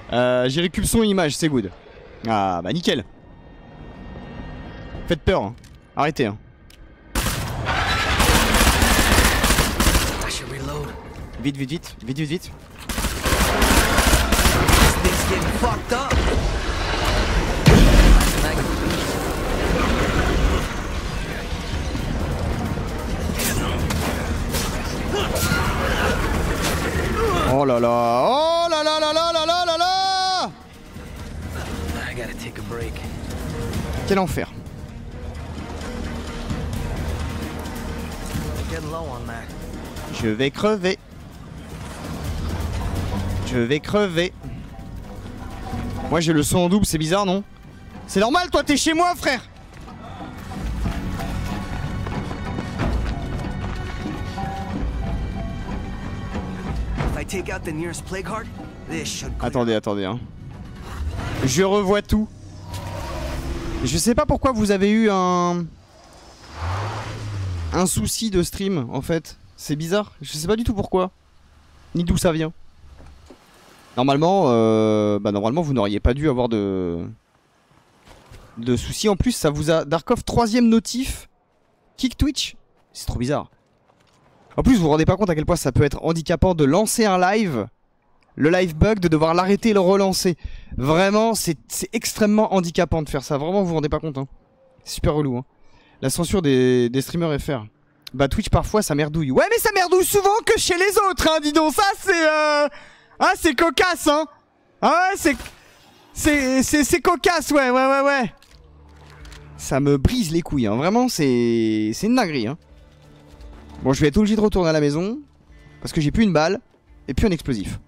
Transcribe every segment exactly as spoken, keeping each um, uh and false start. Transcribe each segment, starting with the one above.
Euh, J'ai récup son image, c'est good. Ah bah nickel. Faites peur, hein. Arrêtez, hein. Vite, vite, vite, vite, vite, vite. Oh là là, oh là là là là là là là là. Quel enfer. Je vais crever. Je vais crever. Moi j'ai le son en double, c'est bizarre non? C'est normal, toi t'es chez moi frère. Attendez, attendez hein. Je revois tout. Je sais pas pourquoi vous avez eu un... Un souci de stream en fait. C'est bizarre, je sais pas du tout pourquoi. Ni d'où ça vient. Normalement, euh, bah normalement vous n'auriez pas dû avoir de... De soucis. En plus ça vous a... Darkov troisième notif. Kick Twitch. C'est trop bizarre. En plus vous vous rendez pas compte à quel point ça peut être handicapant de lancer un live. Le live bug, de devoir l'arrêter et le relancer. Vraiment c'est extrêmement handicapant de faire ça. Vraiment vous vous rendez pas compte hein. C'est super relou hein. La censure des, des streamers F R. Bah Twitch parfois ça merdouille. Ouais mais ça merdouille souvent que chez les autres hein, dis donc. Ça c'est... Euh... Ah c'est cocasse hein. Ah ouais c'est... C'est c'est cocasse ouais ouais ouais ouais. Ça me brise les couilles hein. Vraiment c'est... C'est une dinguerie hein. Bon je vais être obligé de retourner à la maison. Parce que j'ai plus une balle. Et plus un explosif.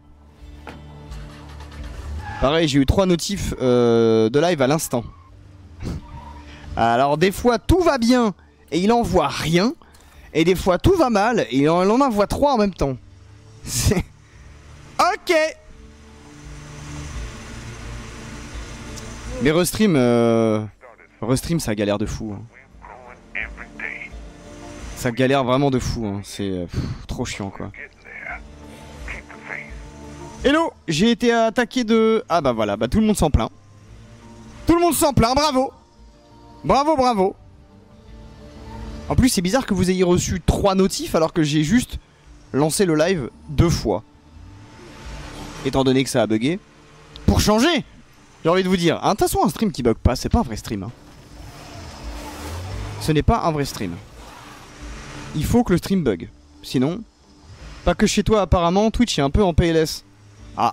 Pareil j'ai eu trois notifs euh, de live à l'instant. Alors des fois tout va bien et il envoie rien. Et des fois tout va mal et il en envoie trois en même temps. C'est... Ok. Mais Restream euh... Restream ça galère de fou hein. Ça galère vraiment de fou hein. C'est trop chiant quoi. Hello. J'ai été attaqué de... Ah bah voilà, bah tout le monde s'en plaint. Tout le monde s'en plaint, bravo. Bravo, bravo. En plus c'est bizarre que vous ayez reçu trois notifs alors que j'ai juste lancé le live deux fois. Étant donné que ça a bugué. Pour changer, j'ai envie de vous dire. De toute façon un stream qui bug pas, c'est pas un vrai stream hein. Ce n'est pas un vrai stream. Il faut que le stream bug. Sinon, pas que chez toi apparemment, Twitch est un peu en P L S. Ah.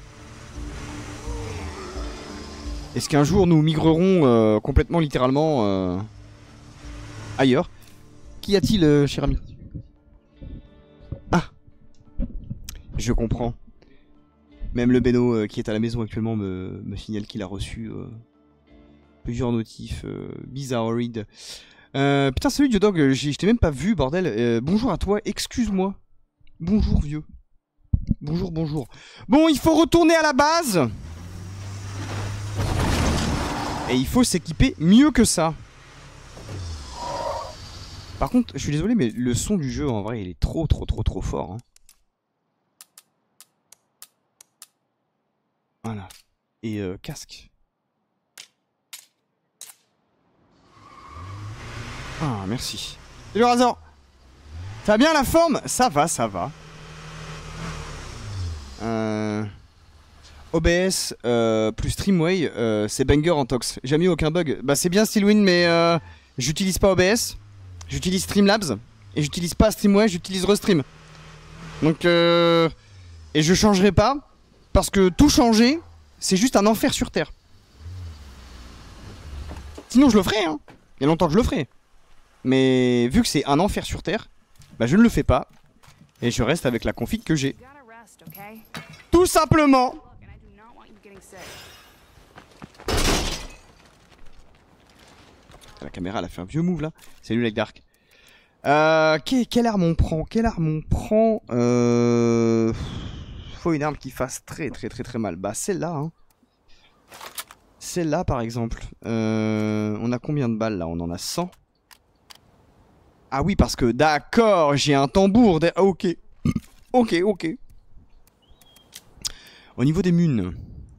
Est-ce qu'un jour nous migrerons euh, complètement littéralement euh, ailleurs? Qu'y a-t-il euh, cher ami? Ah. Je comprends. Même le Beno euh, qui est à la maison actuellement me, me signale qu'il a reçu euh, plusieurs notifs euh, bizarroïdes. Euh, putain salut Diodog, je t'ai même pas vu bordel. Euh, bonjour à toi, excuse-moi. Bonjour vieux. Bonjour, bonjour. Bon, il faut retourner à la base. Et il faut s'équiper mieux que ça. Par contre, je suis désolé, mais le son du jeu, en vrai, il est trop, trop, trop, trop fort. Hein. Voilà. Et euh, casque. Ah, merci. Salut Razor. Ça va bien la forme? Ça va, ça va. Euh... O B S euh, plus Streamway, euh, c'est banger en tox. Jamais eu aucun bug. Bah c'est bien Steelwind, mais euh, j'utilise pas O B S. J'utilise Streamlabs. Et j'utilise pas Streamway, j'utilise Restream. Donc euh... Et je changerai pas. Parce que tout changer, c'est juste un enfer sur Terre. Sinon je le ferai hein. Il y a longtemps que je le ferai. Mais vu que c'est un enfer sur Terre, bah je ne le fais pas. Et je reste avec la config que j'ai. Tout simplement. La caméra elle a fait un vieux move là. Salut Like Dark. Euh, quelle arme on prend? Quelle arme on prend? Euh... Faut une arme qui fasse très très très très mal. Bah celle-là hein. Celle-là par exemple. Euh... On a combien de balles là? On en a cent. Ah oui parce que d'accord, j'ai un tambour. Ok. Ok ok. Au niveau des munes.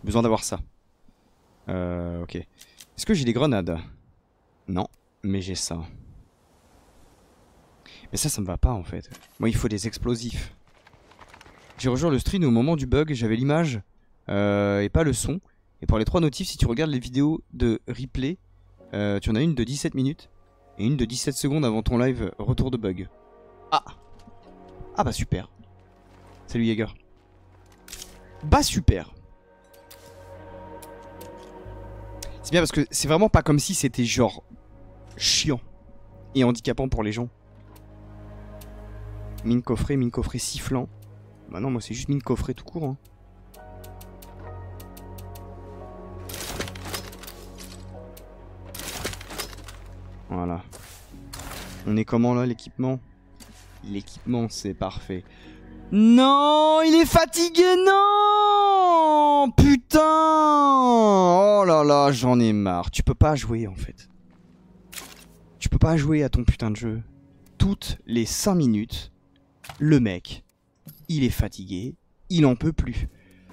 Besoin d'avoir ça. Euh, ok. Est-ce que j'ai des grenades? Non, mais j'ai ça. Mais ça, ça me va pas en fait. Moi, il faut des explosifs. J'ai rejoint le stream au moment du bug, j'avais l'image euh, et pas le son. Et pour les trois notifs, si tu regardes les vidéos de replay, euh, tu en as une de dix-sept minutes et une de dix-sept secondes avant ton live retour de bug. Ah. Ah bah super. Salut Jaeger. Bah super. C'est bien parce que c'est vraiment pas comme si c'était genre chiant et handicapant pour les gens. Mine coffret, mine coffret sifflant. Bah non, moi c'est juste mine coffret tout court. Hein. Voilà. On est comment là l'équipement? L'équipement c'est parfait. Non, il est fatigué, non. Putain. Oh là là, j'en ai marre. Tu peux pas jouer en fait. Tu peux pas jouer à ton putain de jeu. Toutes les cinq minutes, le mec, il est fatigué, il en peut plus.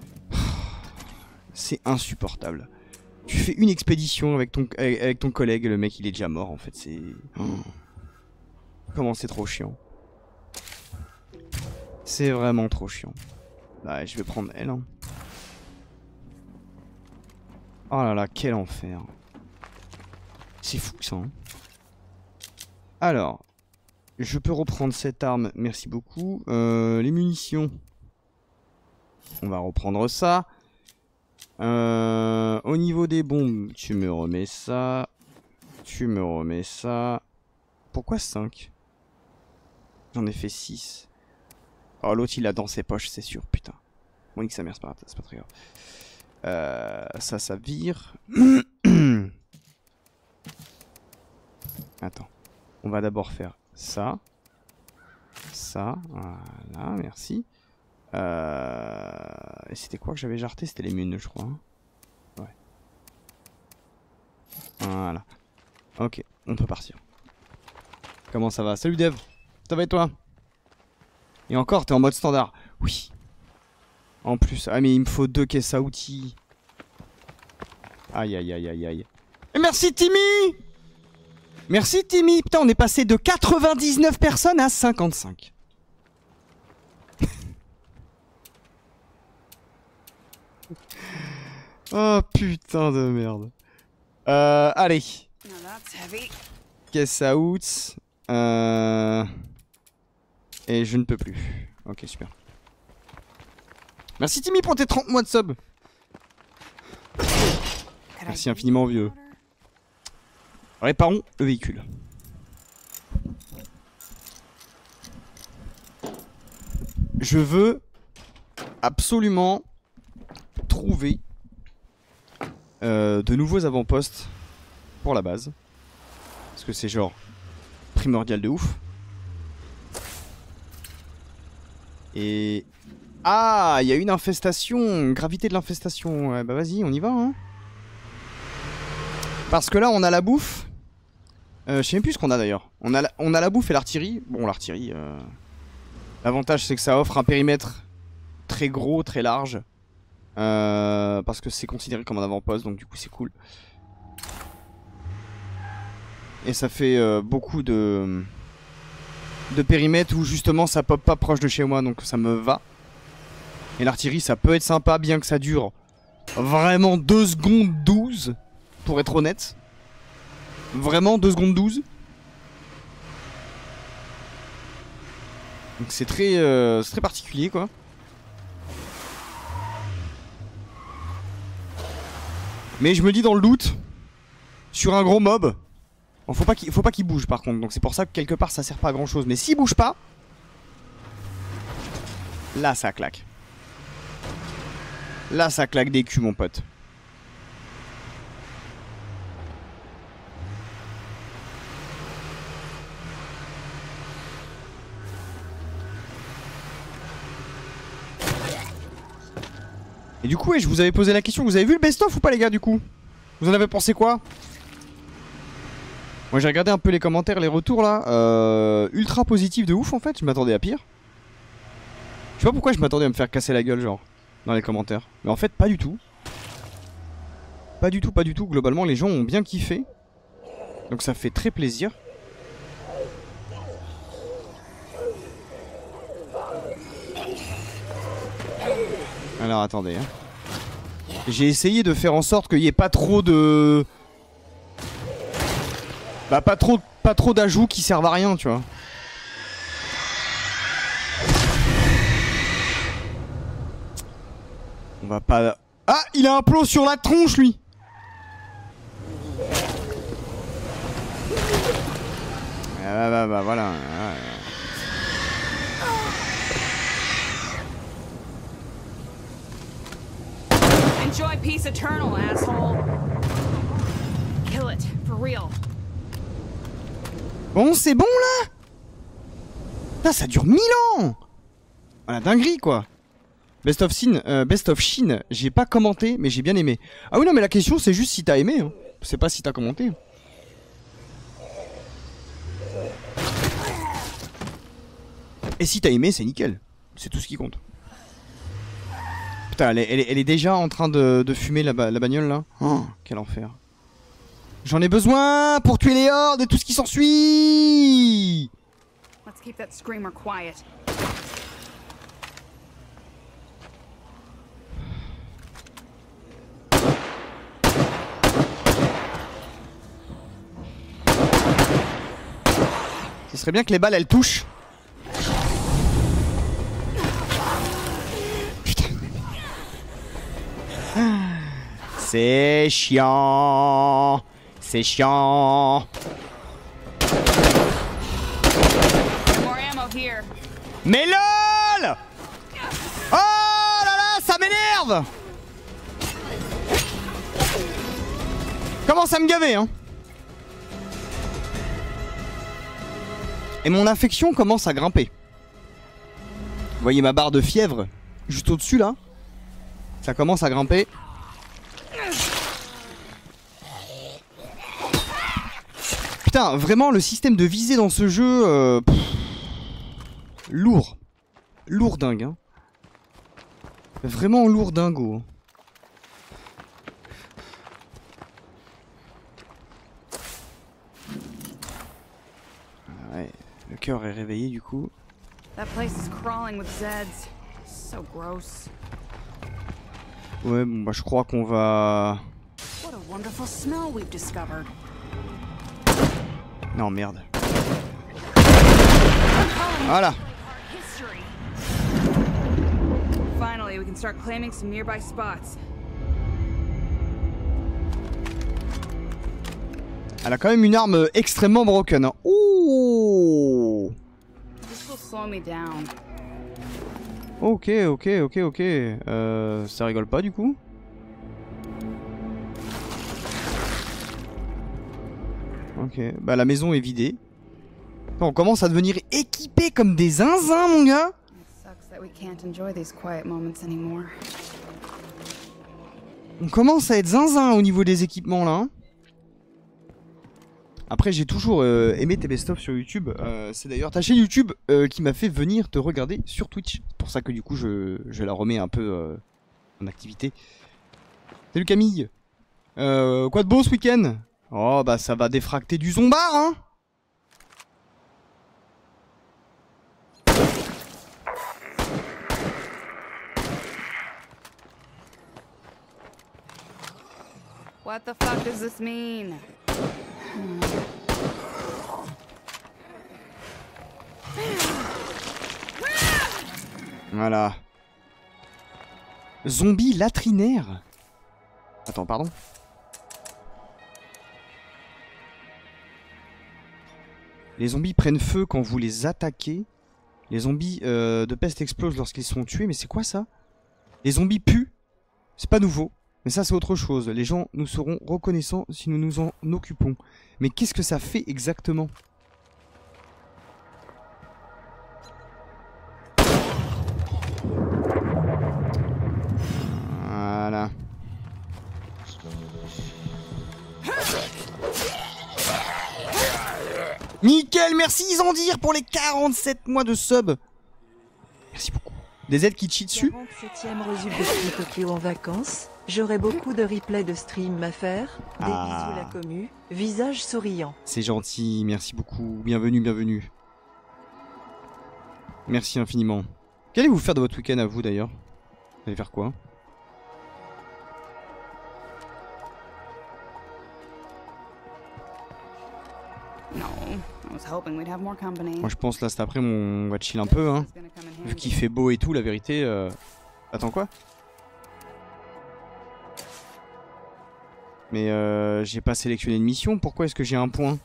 C'est insupportable. Tu fais une expédition avec ton, avec ton collègue, le mec il est déjà mort en fait, c'est... Oh. Comment c'est trop chiant. C'est vraiment trop chiant. Bah je vais prendre elle. Hein. Oh là là, quel enfer. C'est fou ça. Hein. Alors, je peux reprendre cette arme, merci beaucoup. Euh, les munitions. On va reprendre ça. Euh, au niveau des bombes, tu me remets ça. Tu me remets ça. Pourquoi cinq? J'en ai fait six. Oh, l'autre il a dans ses poches, c'est sûr, putain. Bon, que sa mère, c'est pas, pas très grave. Euh, ça, ça vire. Attends. On va d'abord faire ça. Ça. Voilà, merci. Euh... Et c'était quoi que j'avais jarté? C'était les munes, je crois. Hein, ouais. Voilà. Ok, on peut partir. Comment ça va? Salut Dev. Ça va et toi? Et encore, t'es en mode standard? Oui. En plus, ah mais il me faut deux caisses à outils. Aïe aïe aïe aïe aïe. Et merci Timmy. Merci Timmy. Putain, on est passé de quatre-vingt-dix-neuf personnes à cinquante-cinq. Oh putain de merde. Euh, allez. Caisse à outs. Euh... Et je ne peux plus. Ok, super. Merci Timmy pour tes trente mois de sub. Merci infiniment vieux. Réparons le véhicule. Je veux absolument trouver euh, de nouveaux avant-postes pour la base. Parce que c'est genre primordial de ouf. Et... Ah, il y a une infestation. Gravité de l'infestation. Ouais, bah vas-y, on y va. Hein. Parce que là, on a la bouffe. Euh, je sais même plus ce qu'on a d'ailleurs. On a la, on a la bouffe et l'artillerie. Bon, l'artillerie... Euh... L'avantage, c'est que ça offre un périmètre très gros, très large. Euh, parce que c'est considéré comme un avant-poste, donc du coup, c'est cool. Et ça fait euh, beaucoup de... de périmètres où justement ça pop pas proche de chez moi, donc ça me va. Et l'artillerie, ça peut être sympa, bien que ça dure vraiment deux secondes douze, pour être honnête. Vraiment deux secondes douze. Donc c'est très, euh, c'est très particulier quoi. Mais je me dis dans le doute, sur un gros mob, bon, faut pas qu'il faut pas qu'il bouge par contre. Donc c'est pour ça que quelque part ça sert pas à grand chose. Mais s'il bouge pas, là ça claque. Là ça claque des culs mon pote. Et du coup, ouais, je vous avais posé la question, vous avez vu le best-of ou pas les gars du coup? Vous en avez pensé quoi? Moi j'ai regardé un peu les commentaires, les retours là, euh, ultra positif de ouf en fait, je m'attendais à pire. Je sais pas pourquoi je m'attendais à me faire casser la gueule genre, dans les commentaires. Mais en fait pas du tout. Pas du tout, pas du tout. Globalement, les gens ont bien kiffé. Donc ça fait très plaisir. Alors attendez. Hein. J'ai essayé de faire en sorte qu'il n'y ait pas trop de... Bah pas trop, pas trop d'ajouts qui servent à rien, tu vois. On va pas... Ah, il a un plot sur la tronche, lui. Ah bah bah, bah voilà. Ah, Enjoy peace eternal, asshole. Kill it, for real. bon, c'est bon là. Putain, ça dure mille ans. Ah, la dinguerie quoi. Best of Chine, euh, Best of Chine, j'ai pas commenté, mais j'ai bien aimé. Ah oui non, mais la question c'est juste si t'as aimé. Hein. C'est pas si t'as commenté. Et si t'as aimé, c'est nickel. C'est tout ce qui compte. Putain, elle est, elle est, elle est déjà en train de, de fumer la, la bagnole là. Oh, quel enfer. J'en ai besoin pour tuer les hordes et tout ce qui s'ensuit. Let's keep that screamer quiet. Ce serait bien que les balles elles touchent. Putain. C'est chiant. C'est chiant. More ammo here. Mais lol. Oh là là, ça m'énerve. Commence à me gaver hein. Et mon infection commence à grimper. Vous voyez ma barre de fièvre juste au-dessus là. Ça commence à grimper. Putain, vraiment le système de visée dans ce jeu... Euh, pff, lourd. Lourd dingue. Hein. Vraiment lourd dingo. Ouais, le cœur est réveillé du coup. That place is crawling with Zeds. So gross. Ouais, bon bah je crois qu'on va... What a wonderful smell we've discovered. Non merde. Voilà. History. Finally, we can start claiming some nearby spots. Elle a quand même une arme extrêmement broken. Hein. Ouh. This will slow me down. Ok, ok, ok, ok. Euh, ça rigole pas du coup. Ok, bah la maison est vidée. On commence à devenir équipé comme des zinzins, mon gars. On commence à être zinzin au niveau des équipements là. Hein. Après, j'ai toujours euh, aimé tes best-of sur YouTube. Euh, c'est d'ailleurs ta chaîne YouTube euh, qui m'a fait venir te regarder sur Twitch. C'est pour ça que du coup, je, je la remets un peu euh, en activité. Salut Camille. Euh, quoi de beau ce week-end? Oh, bah ça va défracter du zombard, hein. What the fuck does this mean? Voilà. Zombie latrinaire. Attends, pardon. Les zombies prennent feu quand vous les attaquez. Les zombies euh, de peste explosent lorsqu'ils sont tués. Mais c'est quoi ça? Les zombies puent. C'est pas nouveau. Mais ça c'est autre chose. Les gens nous seront reconnaissants si nous nous en occupons. Mais qu'est-ce que ça fait exactement? Voilà. Nickel, merci Isandir pour les quarante-sept mois de sub. Merci beaucoup. Des aides qui te chient dessus. quarante-septième reçu de Tokyo en vacances. J'aurai beaucoup de replays de stream à faire. Des Ah. bisous la commu, visage souriant. C'est gentil, merci beaucoup. Bienvenue, bienvenue. Merci infiniment. Qu'allez-vous faire de votre week-end à vous d'ailleurs? Vous allez faire quoi? No, I was hoping we'd have more company. Moi je pense là cet après on va chill un peu hein. It's gonna come in Vu handy. qu'il fait beau et tout, la vérité... Euh... Attends quoi? Mais euh, j'ai pas sélectionné une mission, pourquoi est-ce que j'ai un point?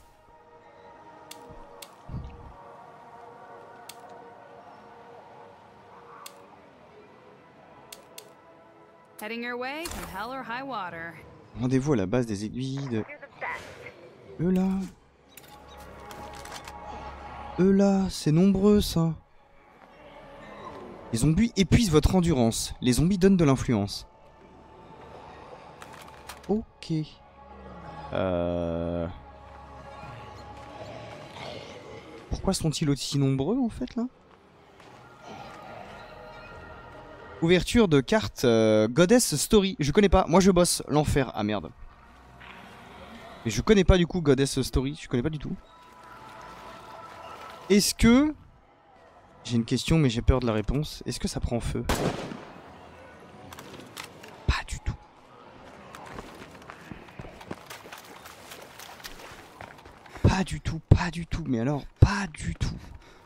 Heading your way, come hell or high water. Rendez-vous à la base des aiguilles de... Eux là... Eux là, c'est nombreux ça. Les zombies épuisent votre endurance. Les zombies donnent de l'influence. Ok. Euh... Pourquoi sont-ils aussi nombreux en fait là? Ouverture de carte euh, Goddess Story. Je connais pas. Moi je bosse l'enfer. Ah merde. Mais je connais pas du coup Goddess Story. Je connais pas du tout. Est-ce que... J'ai une question mais j'ai peur de la réponse. Est-ce que ça prend feu? Pas du tout. Pas du tout, pas du tout. Mais alors, pas du tout.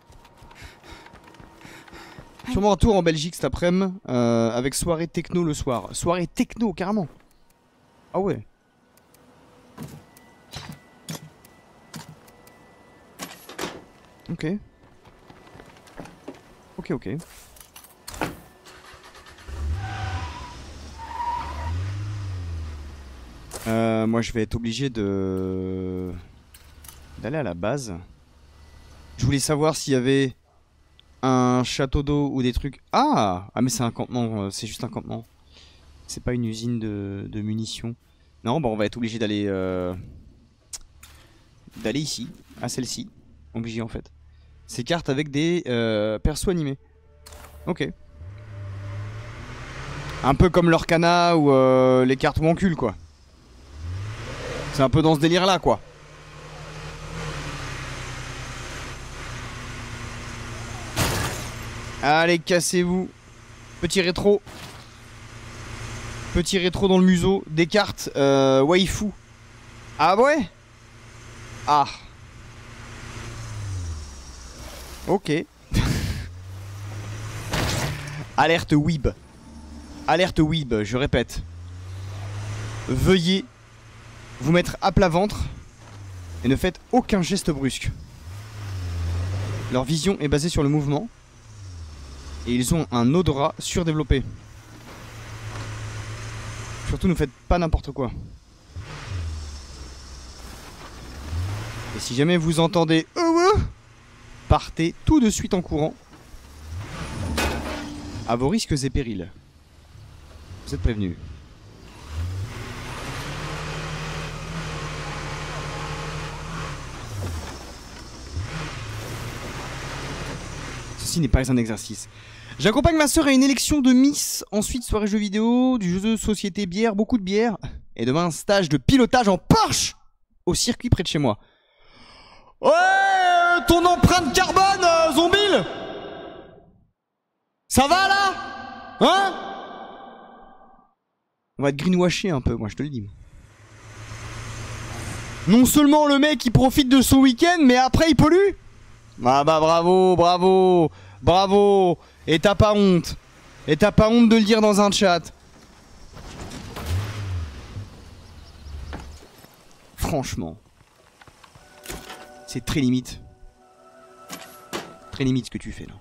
Sûrement un tour en Belgique cet après-midi euh, avec soirée techno le soir. Soirée techno carrément. Ah ouais. Ok. Ok, ok. Euh, moi je vais être obligé de... d'aller à la base. Je voulais savoir s'il y avait un château d'eau ou des trucs... Ah Ah mais c'est un campement, euh, c'est juste un campement. C'est pas une usine de, de munitions. Non, bah on va être obligé d'aller... Euh... d'aller ici, à celle-ci. Obligé en fait. Ces cartes avec des euh, persos animés. Ok. Un peu comme l'Orcana ou euh, les cartes Wancul quoi. C'est un peu dans ce délire là quoi. Allez, cassez-vous. Petit rétro. Petit rétro dans le museau. Des cartes euh, waifu. Ah ouais. Ah. Ok. Alerte Weeb. Alerte Weeb, je répète. Veuillez vous mettre à plat ventre et ne faites aucun geste brusque. Leur vision est basée sur le mouvement et ils ont un odorat surdéveloppé. Surtout ne faites pas n'importe quoi. Et si jamais vous entendez euh, euh, partez tout de suite en courant. À vos risques et périls. Vous êtes prévenus. Ceci n'est pas un exercice. J'accompagne ma soeur à une élection de Miss. Ensuite, soirée jeux vidéo, du jeu de société, bière, beaucoup de bière. Et demain, un stage de pilotage en Porsche au circuit près de chez moi. Ouais, ton empreinte carbone, euh, Zombil. Ça va là? Hein? On va être greenwashé un peu, moi je te le dis. Non seulement le mec il profite de son week-end, mais après il pollue. Ah bah bravo, bravo, bravo. Et t'as pas honte. Et t'as pas honte de le dire dans un chat. Franchement. C'est très limite. Très limite ce que tu fais là.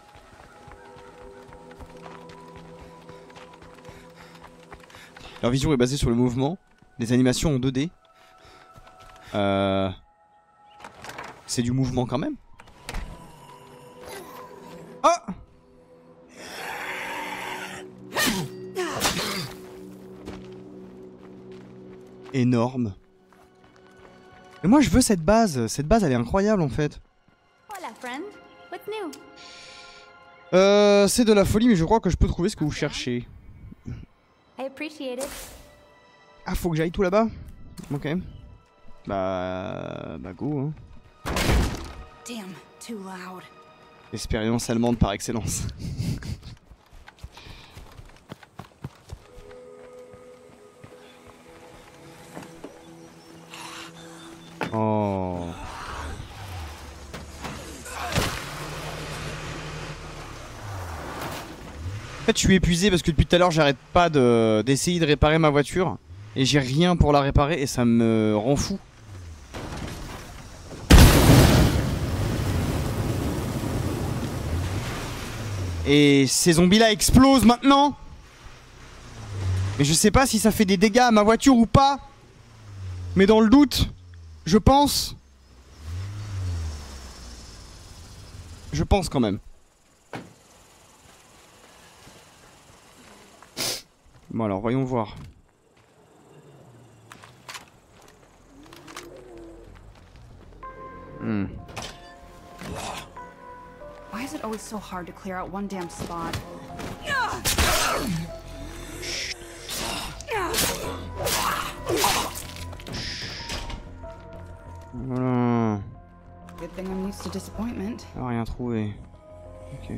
Leur vision est basée sur le mouvement. Les animations en deux D. Euh... C'est du mouvement quand même. Ah! Énorme. Mais moi je veux cette base. Cette base elle est incroyable en fait. Hola, friend. What's new? Euh, c'est de la folie mais je crois que je peux trouver ce que vous cherchez. I appreciate it. Ah, faut que j'aille tout là-bas? Ok. Bah... Bah go, hein. Damn, too loud. Expérience allemande par excellence. Oh. En fait, je suis épuisé parce que depuis tout à l'heure, j'arrête pas de d'essayer de réparer ma voiture et j'ai rien pour la réparer et ça me rend fou. Et ces zombies-là explosent maintenant. Mais je sais pas si ça fait des dégâts à ma voiture ou pas. Mais dans le doute, je pense. Je pense quand même. Bon alors, voyons voir. Hmm. Why is it always so hard to clear out one damn spot? Voilà. Good thing I'm used to disappointment. Ah, rien trouvé. Ok.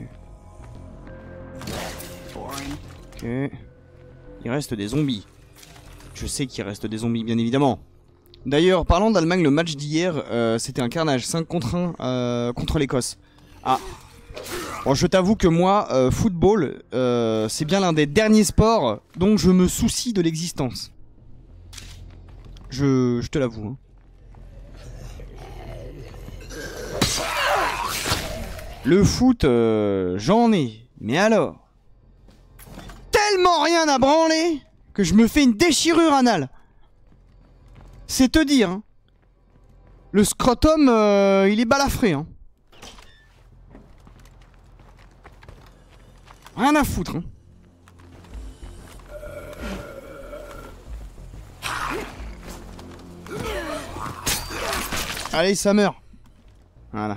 Boring. Ok. Il reste des zombies. Je sais qu'il reste des zombies, bien évidemment. D'ailleurs, parlant d'Allemagne, le match d'hier, euh, c'était un carnage. cinq contre un euh, contre l'Écosse. Ah. Bon, je t'avoue que moi, euh, football, euh, c'est bien l'un des derniers sports dont je me soucie de l'existence. Je, je te l'avoue. Hein. Le foot, euh, j'en ai. Mais alors, tellement rien à branler que je me fais une déchirure anale. C'est te dire. Hein. Le scrotum, euh, il est balafré. Hein. Rien à foutre. Hein. Allez, ça meurt. Voilà.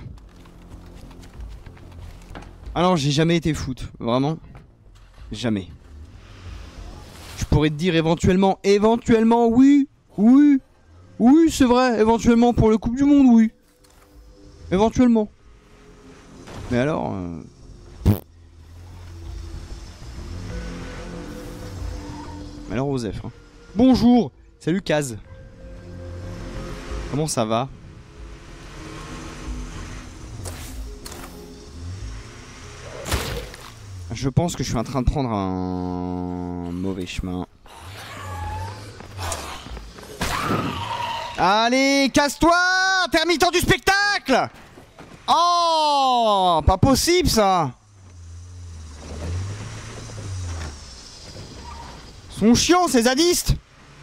Ah non, j'ai jamais été foot. Vraiment. Jamais. Je pourrais te dire éventuellement, éventuellement, oui, oui, oui, c'est vrai, éventuellement pour le Coupe du Monde, oui. Éventuellement. Mais alors... Euh... Mais alors, Osef. Hein. Bonjour. Salut, Kaz. Comment ça va? Je pense que je suis en train de prendre un mauvais chemin. Allez, casse-toi, intermittent du spectacle! Oh, pas possible ça! Ils sont chiants ces zadistes!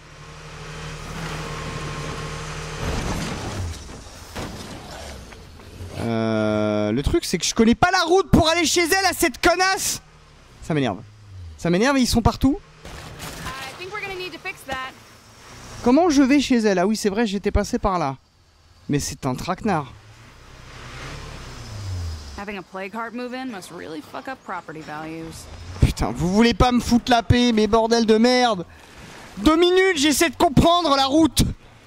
Euh, le truc c'est que je connais pas la route pour aller chez elle à cette connasse. Ça m'énerve. Ça m'énerve et ils sont partout. I think we're gonna need to fix that. Comment je vais chez elle? Ah oui c'est vrai j'étais passé par là. Mais c'est un traquenard. Having a plague heart move in must really fuck up property values. Putain vous voulez pas me foutre la paix mes bordels de merde. Deux minutes j'essaie de comprendre la route.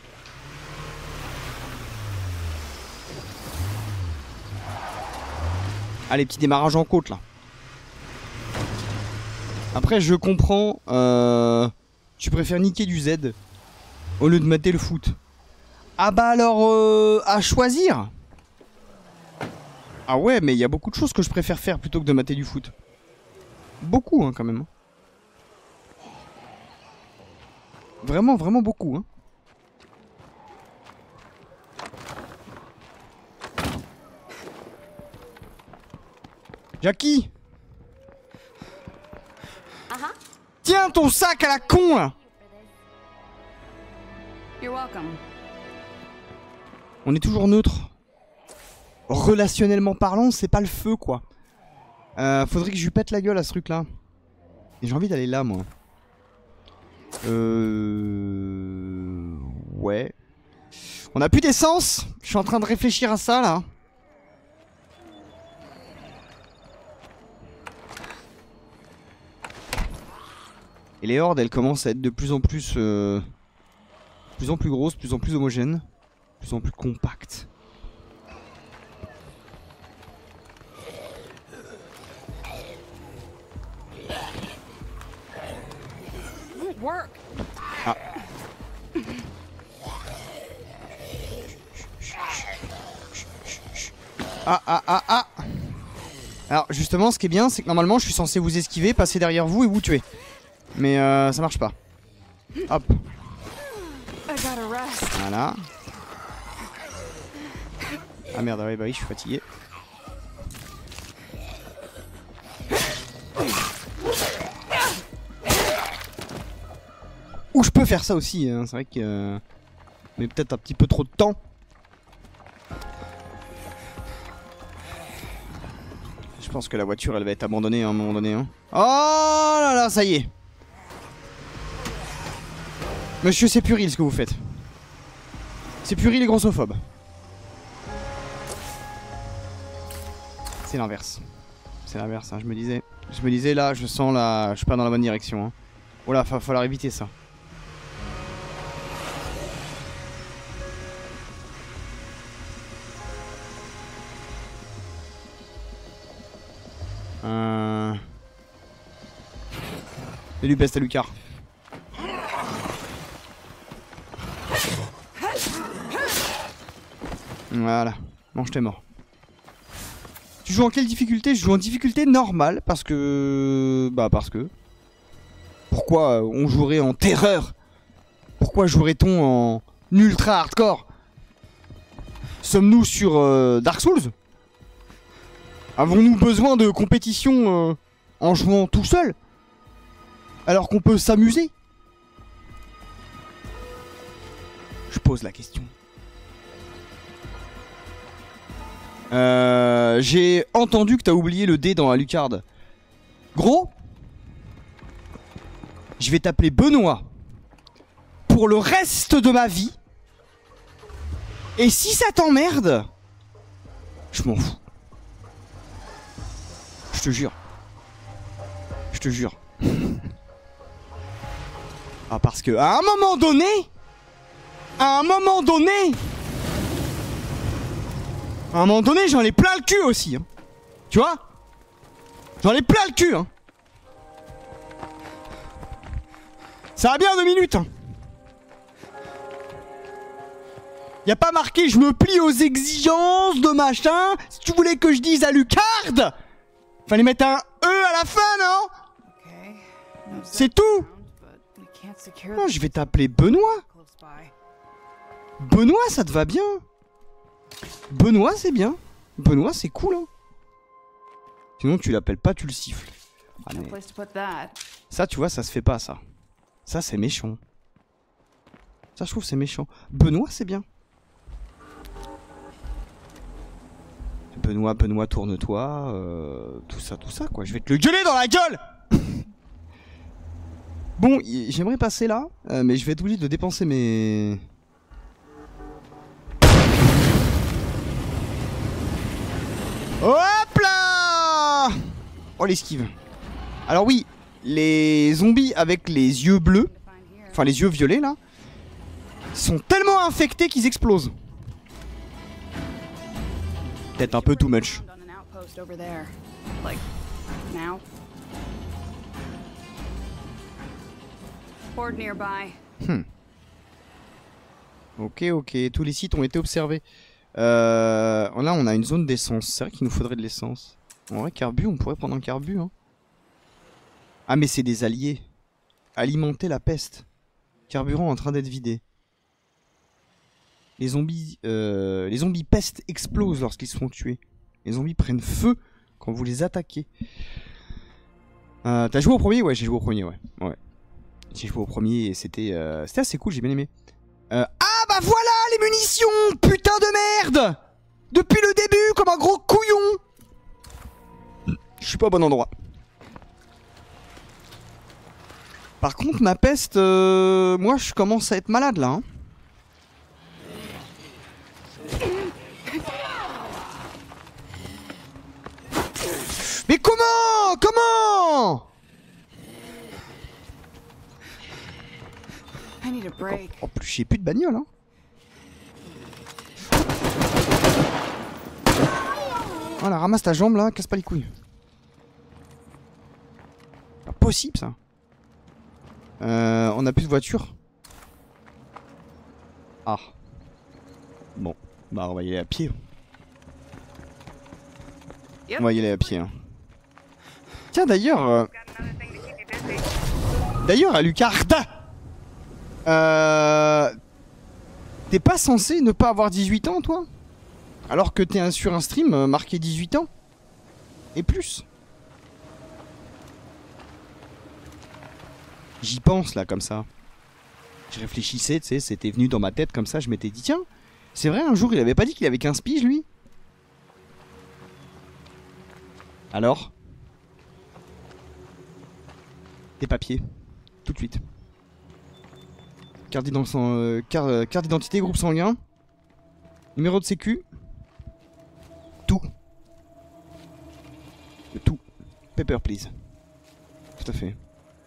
Allez, petit démarrage en côte là. Après, je comprends. Euh, tu préfères niquer du Z au lieu de mater le foot. Ah bah alors, euh, à choisir. Ah ouais, mais il y a beaucoup de choses que je préfère faire plutôt que de mater du foot. Beaucoup, hein, quand même. Vraiment, vraiment beaucoup, hein. Jackie! Uh-huh. Tiens ton sac à la con là! You're welcome. On est toujours neutre. Relationnellement parlant, c'est pas le feu quoi. Euh, faudrait que je lui pète la gueule à ce truc là. Et j'ai envie d'aller là moi. Euh... Ouais. On a plus d'essence. Je suis en train de réfléchir à ça là. Et les hordes, elles commencent à être de plus en plus... Euh, de plus en plus grosses, de plus en plus homogènes. De plus en plus compactes. Ah. Ah ah ah ah. Alors justement ce qui est bien c'est que normalement je suis censé vous esquiver, passer derrière vous et vous tuer. Mais euh, ça marche pas. Hop. Voilà. Ah merde, ouais, bah oui je suis fatigué. Ou je peux faire ça aussi, hein. C'est vrai que... Euh, mais peut-être un petit peu trop de temps. Je pense que la voiture elle va être abandonnée à un moment donné. Hein. Oh là là, ça y est. Monsieur, c'est puéril ce que vous faites. C'est puéril et grossophobe. C'est l'inverse. C'est l'inverse, hein. je me disais. Je me disais là, je sens la... Je suis pas dans la bonne direction. Hein. Oh là, va falloir éviter ça. Euh... Salut Peste à Lucar. Voilà, mange tes morts. Tu joues en quelle difficulté? Je joue en difficulté normale parce que... Bah parce que... Pourquoi on jouerait en terreur? Pourquoi jouerait-on en ultra hardcore? Sommes-nous sur euh, Dark Souls? Avons-nous besoin de compétition euh, en jouant tout seul? Alors qu'on peut s'amuser? Je pose la question. Euh, J'ai entendu que t'as oublié le dé dans la lucarne. Gros, je vais t'appeler Benoît pour le reste de ma vie. Et si ça t'emmerde, je m'en fous. Je te jure. Je te jure. Ah parce que à un moment donné, à un moment donné, à un moment donné, j'en ai plein le cul aussi. Hein. Tu vois? J'en ai plein le cul. Hein. Ça va bien deux minutes. Hein. Y a pas marqué je me plie aux exigences de machin. Si tu voulais que je dise à Lucard, fallait mettre un E à la fin, non? C'est tout. Non, je vais t'appeler Benoît. Benoît, ça te va bien. Benoît, c'est bien. Benoît, c'est cool. Hein. Sinon, tu l'appelles pas, tu le siffles. Ah, mais... Ça, tu vois, ça se fait pas, ça. Ça, c'est méchant. Ça, je trouve, c'est méchant. Benoît, c'est bien. Benoît, Benoît, tourne-toi. Euh, tout ça, tout ça, quoi. Je vais te le gueuler dans la gueule. Bon, j'aimerais passer là, euh, mais je vais être obligé de dépenser mes... Hop là! Oh, l'esquive. Alors oui, les zombies avec les yeux bleus, enfin les yeux violets là, sont tellement infectés qu'ils explosent. Peut-être un peu too much. Hmm. Ok, ok, tous les sites ont été observés. Euh, là, on a une zone d'essence. C'est vrai qu'il nous faudrait de l'essence. En vrai, carbu, on pourrait prendre un carbu. Hein. Ah, mais c'est des alliés. Alimenter la peste. Carburant en train d'être vidé. Les zombies, euh, les zombies peste explosent lorsqu'ils se font tuer. Les zombies prennent feu quand vous les attaquez. Euh, T'as joué au premier? Ouais, j'ai joué au premier, ouais. ouais. J'ai joué au premier et c'était euh, c'était assez cool, j'ai bien aimé. Euh, ah bah voilà les munitions! Putain de merde! Depuis le début, comme un gros couillon! Je suis pas au bon endroit. Par contre, ma peste, euh, moi je commence à être malade là. Hein. Mais comment? Comment? I need a break. En plus, j'ai plus de bagnole, hein. Voilà, ramasse ta jambe là, casse pas les couilles. Pas possible ça. Euh, on a plus de voiture. Ah. Bon, bah on va y aller à pied. Yep. On va y aller à pied. Hein. Tiens d'ailleurs... Euh... D'ailleurs, à Lucarda, euh... t'es pas censé ne pas avoir dix-huit ans, toi? Alors que t'es un, sur un stream euh, marqué dix-huit ans. Et plus. J'y pense, là, comme ça. Je réfléchissais, tu sais, c'était venu dans ma tête comme ça. Je m'étais dit, tiens, c'est vrai, un jour, il avait pas dit qu'il avait quinze piges, lui? Alors? Tes papiers. Tout de suite. Carte d'identité, euh, carte, carte d'identité, groupe sanguin. Numéro de sécu. Tout. Le tout. Paper, please. Tout à fait.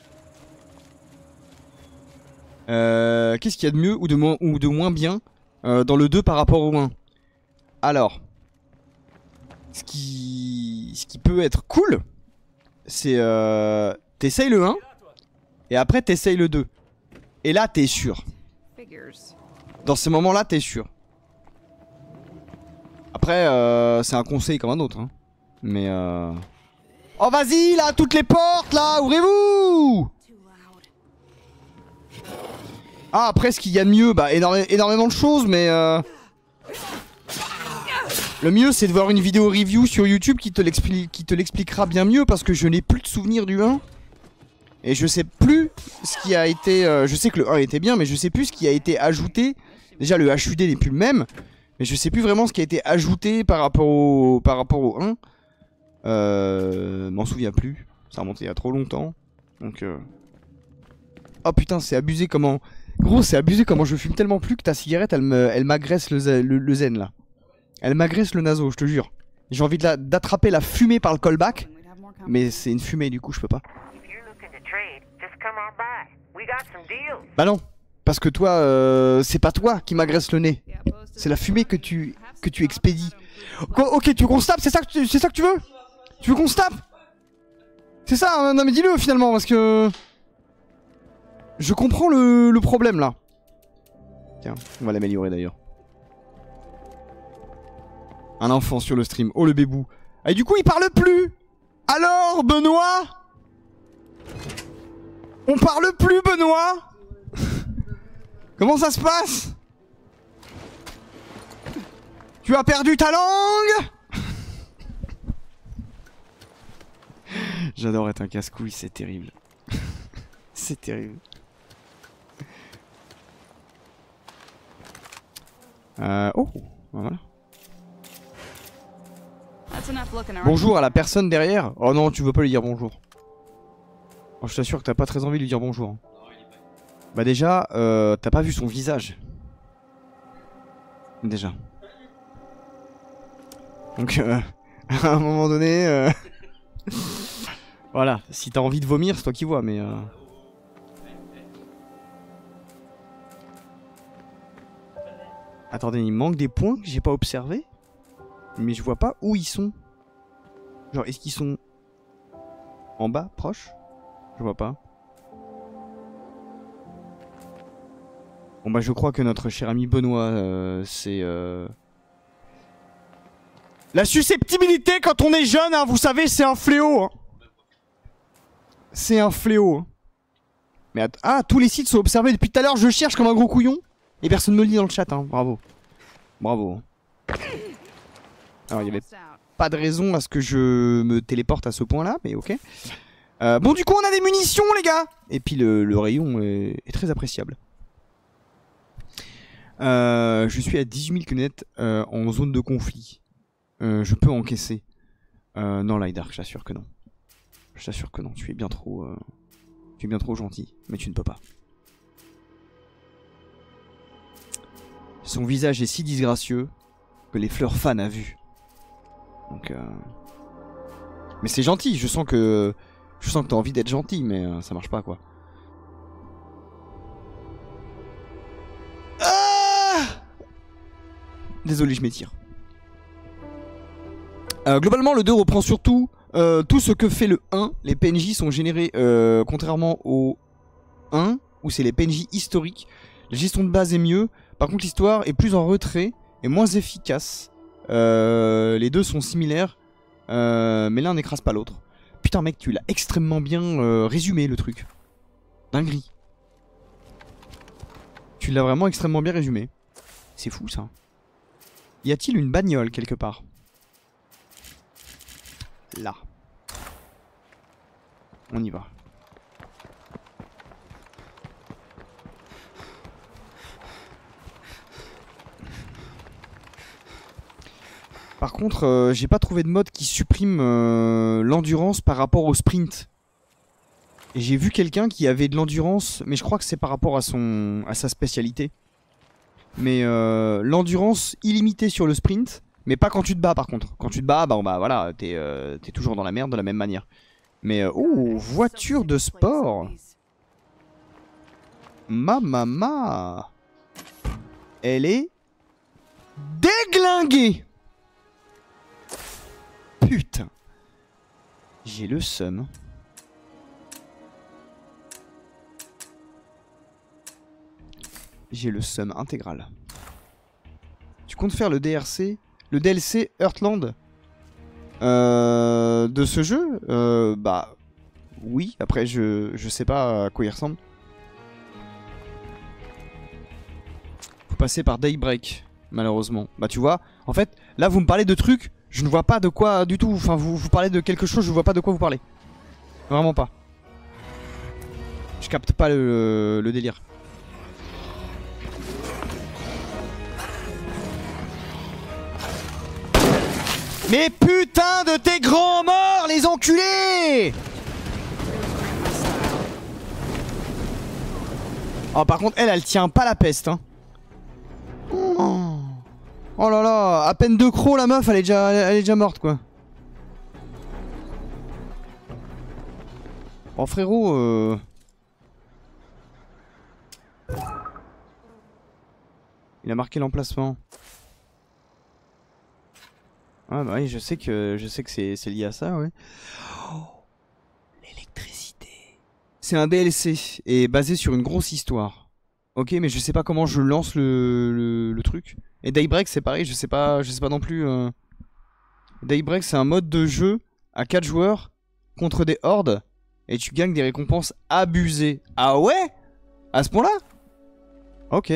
Euh, Qu'est-ce qu'il y a de mieux ou de moins, ou de moins bien euh, dans le deux par rapport au un? Alors. Ce qui, ce qui peut être cool, c'est euh, t'essayes le un. Et après t'essayes le deux. Et là t'es sûr. Dans ces moments là t'es sûr. Après euh, c'est un conseil comme un autre hein. Mais euh... oh vas-y là, toutes les portes là, ouvrez-vous. Ah après ce qu'il y a de mieux, bah énorme, énormément de choses mais euh... le mieux c'est de voir une vidéo review sur YouTube qui te l'expliquera bien mieux. Parce que je n'ai plus de souvenir du un. Et je sais plus ce qui a été... Euh, je sais que le un était bien, mais je sais plus ce qui a été ajouté. Déjà le H U D n'est plus le même. Mais je sais plus vraiment ce qui a été ajouté par rapport au, par rapport au un. Euh... M'en souviens plus. Ça a remonté il y a trop longtemps. Donc... Euh... Oh putain, c'est abusé comment... Gros, c'est abusé comment je fume tellement plus que ta cigarette, elle me, elle m'agresse le, le, le zen là. Elle m'agresse le naso, je te jure. J'ai envie d'attraper la, la fumée par le callback. Mais c'est une fumée, du coup, je peux pas. Bah non, parce que toi, euh, c'est pas toi qui m'agresse le nez. C'est la fumée que tu, que tu expédies. Quoi, ok, tu veux qu'on se tape, c'est ça, c'est ça que tu veux? Tu veux qu'on se tape? C'est ça, hein, non mais dis-le finalement, parce que... Je comprends le, le problème là. Tiens, on va l'améliorer d'ailleurs. Un enfant sur le stream, oh le bébou. Et du coup il parle plus. Alors Benoît? On parle plus Benoît? Comment ça se passe? Tu as perdu ta langue? J'adore être un casse-couille, c'est terrible. C'est terrible. Euh, oh, voilà. Bonjour à la personne derrière. Oh non, tu veux pas lui dire bonjour. Oh, je t'assure que t'as pas très envie de lui dire bonjour. Bah déjà, euh, t'as pas vu son visage. Déjà. Donc, euh, à un moment donné... Euh... voilà, si t'as envie de vomir, c'est toi qui vois, mais... Euh... Attendez, il manque des points que j'ai pas observés. Mais je vois pas où ils sont. Genre, est-ce qu'ils sont en bas, proche? Je vois pas. Bon bah je crois que notre cher ami Benoît, euh, c'est... Euh... La susceptibilité quand on est jeune, hein, vous savez, c'est un fléau. Hein. C'est un fléau. Hein. Mais att ah, tous les sites sont observés depuis tout à l'heure, je cherche comme un gros couillon. Et personne me le lit dans le chat, hein. Bravo. Bravo. Alors il y avait pas de raison à ce que je me téléporte à ce point là, mais ok. Euh, bon du coup on a des munitions les gars. Et puis le, le rayon est, est très appréciable. euh, Je suis à dix-huit mille kilomètres euh, en zone de conflit. euh, Je peux encaisser. euh, Non Lydark, je t'assure que non. Je t'assure que non, tu es bien trop euh, Tu es bien trop gentil. Mais tu ne peux pas. Son visage est si disgracieux que les fleurs fans a vu. Donc euh... Mais c'est gentil, je sens que je sens que t'as envie d'être gentil, mais euh, ça marche pas quoi. Désolé, je m'étire. Euh, globalement, le deux reprend surtout euh, tout ce que fait le un. Les P N J sont générés, euh, contrairement au un, où c'est les P N J historiques. La gestion de base est mieux. Par contre, l'histoire est plus en retrait et moins efficace. Euh, les deux sont similaires, euh, mais l'un n'écrase pas l'autre. Putain, mec, tu l'as extrêmement bien euh, résumé, le truc. Dinguerie. Tu l'as vraiment extrêmement bien résumé. C'est fou, ça. Y a-t-il une bagnole quelque part? Là. On y va. Par contre, euh, j'ai pas trouvé de mode qui supprime euh, l'endurance par rapport au sprint. Et j'ai vu quelqu'un qui avait de l'endurance, mais je crois que c'est par rapport à son, à sa spécialité. Mais euh, l'endurance illimitée sur le sprint, mais pas quand tu te bats par contre. Quand tu te bats, bah, bah voilà, t'es euh, t'es toujours dans la merde de la même manière. Mais euh, oh, voiture de sport. Ma mama. Elle est déglinguée. Putain. J'ai le seum. J'ai le seum intégral. Tu comptes faire le D R C, le D L C Heartland euh, de ce jeu euh, Bah oui, après je, je sais pas à quoi il ressemble. Faut passer par Daybreak, malheureusement. Bah tu vois, en fait, là vous me parlez de trucs, je ne vois pas de quoi du tout. Enfin, vous, vous parlez de quelque chose, je vois pas de quoi vous parlez. Vraiment pas. Je capte pas le, le délire. Mais putain de tes grands morts, les enculés! Oh, par contre, elle, elle tient pas la peste, hein. Oh, oh là là, à peine deux crocs, la meuf, elle est déjà, elle est déjà morte, quoi. Oh, frérot, euh... il a marqué l'emplacement. Ah bah oui, je sais que je sais que c'est lié à ça, ouais. Oh, l'électricité. C'est un D L C et basé sur une grosse histoire. Ok, mais je sais pas comment je lance le, le, le truc. Et Daybreak, c'est pareil, je sais pas, je sais pas non plus. Euh... Daybreak, c'est un mode de jeu à quatre joueurs contre des hordes et tu gagnes des récompenses abusées. Ah ouais? À ce point-là? Ok.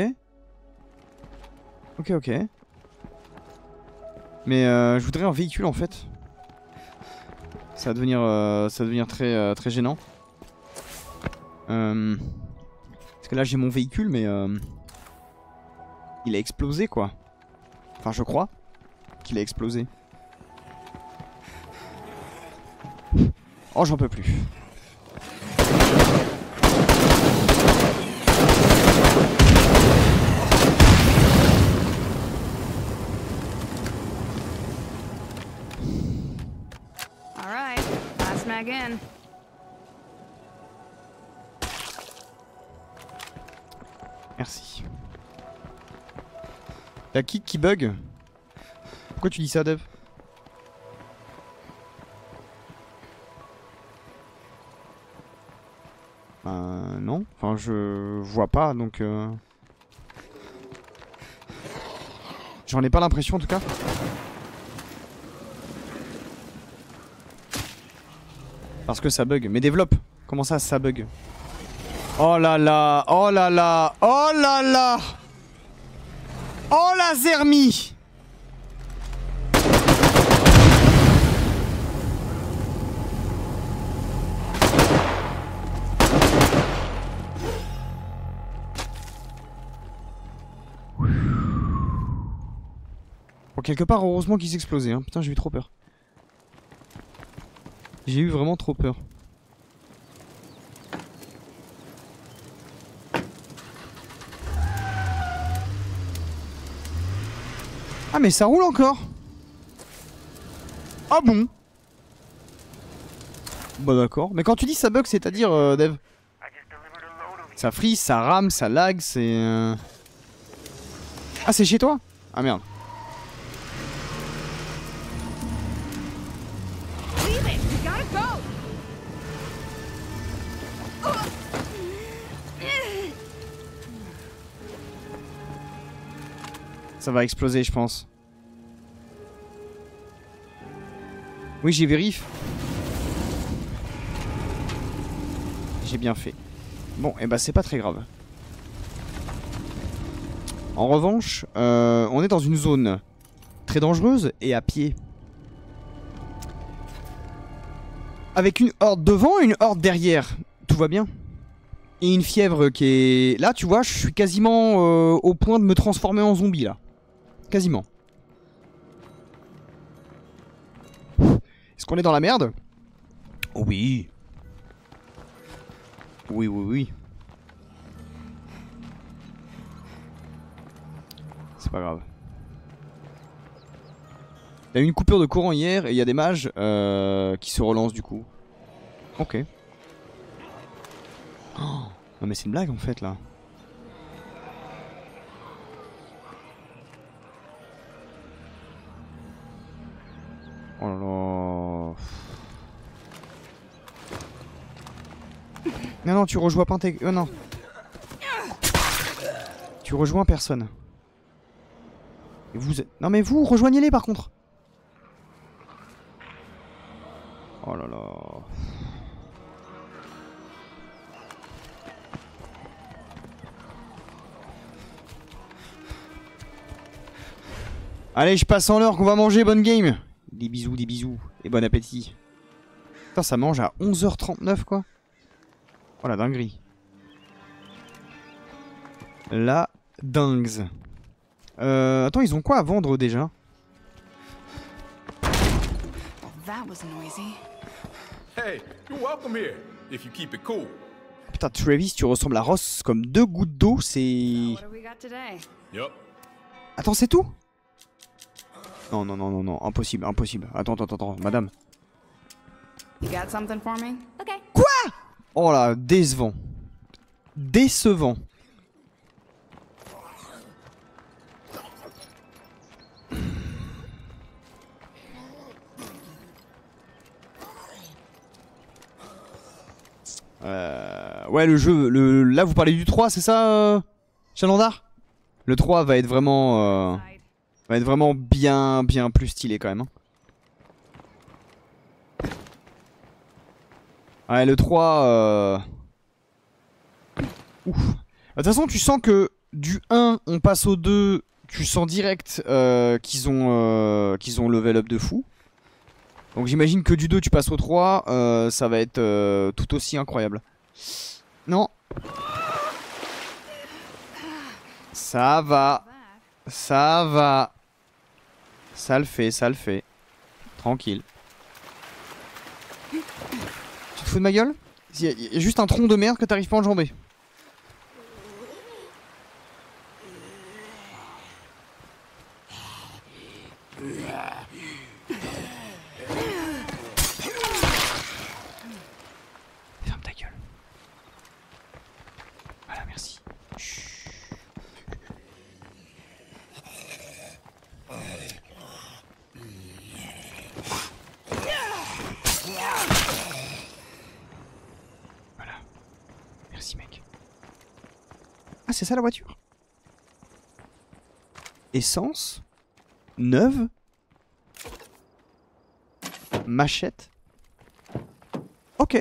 Ok, ok. Mais euh, je voudrais un véhicule en fait. Ça va devenir, euh, ça va devenir très, euh, très gênant. Euh, parce que là j'ai mon véhicule mais euh, il a explosé quoi. Enfin je crois qu'il a explosé. Oh j'en peux plus. Again. Merci. La kick qui bug. Pourquoi tu dis ça, Dev? Euh, non. Enfin, je vois pas, donc... Euh... J'en ai pas l'impression, en tout cas. Parce que ça bug. Mais développe. Comment ça, ça bug? Oh là là. Oh là là. Oh là là. Oh la zermie. Bon, quelque part, heureusement qu'ils explosaient. Hein. Putain, j'ai eu trop peur. J'ai eu vraiment trop peur. Ah mais ça roule encore. Ah bon? Bah d'accord. Mais quand tu dis ça bug, c'est-à-dire, euh, Dev? Ça freeze, ça rame, ça lag, c'est... Euh... Ah c'est chez toi? Ah merde. Ça va exploser, je pense. Oui, j'ai vérifié. J'ai bien fait. Bon, et bah c'est pas très grave. En revanche, euh, on est dans une zone très dangereuse et à pied. Avec une horde devant et une horde derrière. Tout va bien. Et une fièvre qui est... Là, tu vois, je suis quasiment euh, au point de me transformer en zombie, là. Quasiment. Est-ce qu'on est dans la merde? Oui. Oui, oui, oui. C'est pas grave. Il y a eu une coupure de courant hier et il y a des mages euh, qui se relancent du coup. Ok. Oh, non mais c'est une blague en fait là. Oh là là. Non non tu rejoins pas tes... Oh non. Tu rejoins personne. Et vous... Non mais vous, rejoignez-les par contre. Oh là là. Allez, je passe en l'heure qu'on va manger, bonne game. Des bisous, des bisous. Et bon appétit. Putain, ça mange à onze heures trente-neuf quoi. Oh la dinguerie. La dingue. Euh, attends, ils ont quoi à vendre déjà? That was noisy. Hey, you're welcome here, if you keep it cool. Putain, Travis, tu ressembles à Ross comme deux gouttes d'eau, c'est... What do we got today? Yup. Attends, c'est tout? Non, non, non, non, non, impossible, impossible. Attends, attends, attends, madame. You got something for me? Okay. Oh là, décevant. Décevant. Euh... Ouais, le jeu, le... là vous parlez du trois, c'est ça, euh... Chalandard? Le trois va être vraiment... Euh... va être vraiment bien, bien plus stylé quand même. Hein. Ouais, le trois... Euh... Ouf. De toute façon, tu sens que du un, on passe au deux, tu sens direct euh, qu'ils ont, euh, qu'ils ont level up de fou. Donc j'imagine que du deux, tu passes au trois, euh, ça va être euh, tout aussi incroyable. Non. Ça va. Ça va. Ça le fait, ça le fait. Tranquille. Tu te fous de ma gueule? Il y, y a juste un tronc de merde que t'arrives pas à enjamber. Ferme ta gueule. Voilà, merci. Chut. Voilà. Merci mec. Ah, c'est ça la voiture? Essence neuve. Machette. Ok.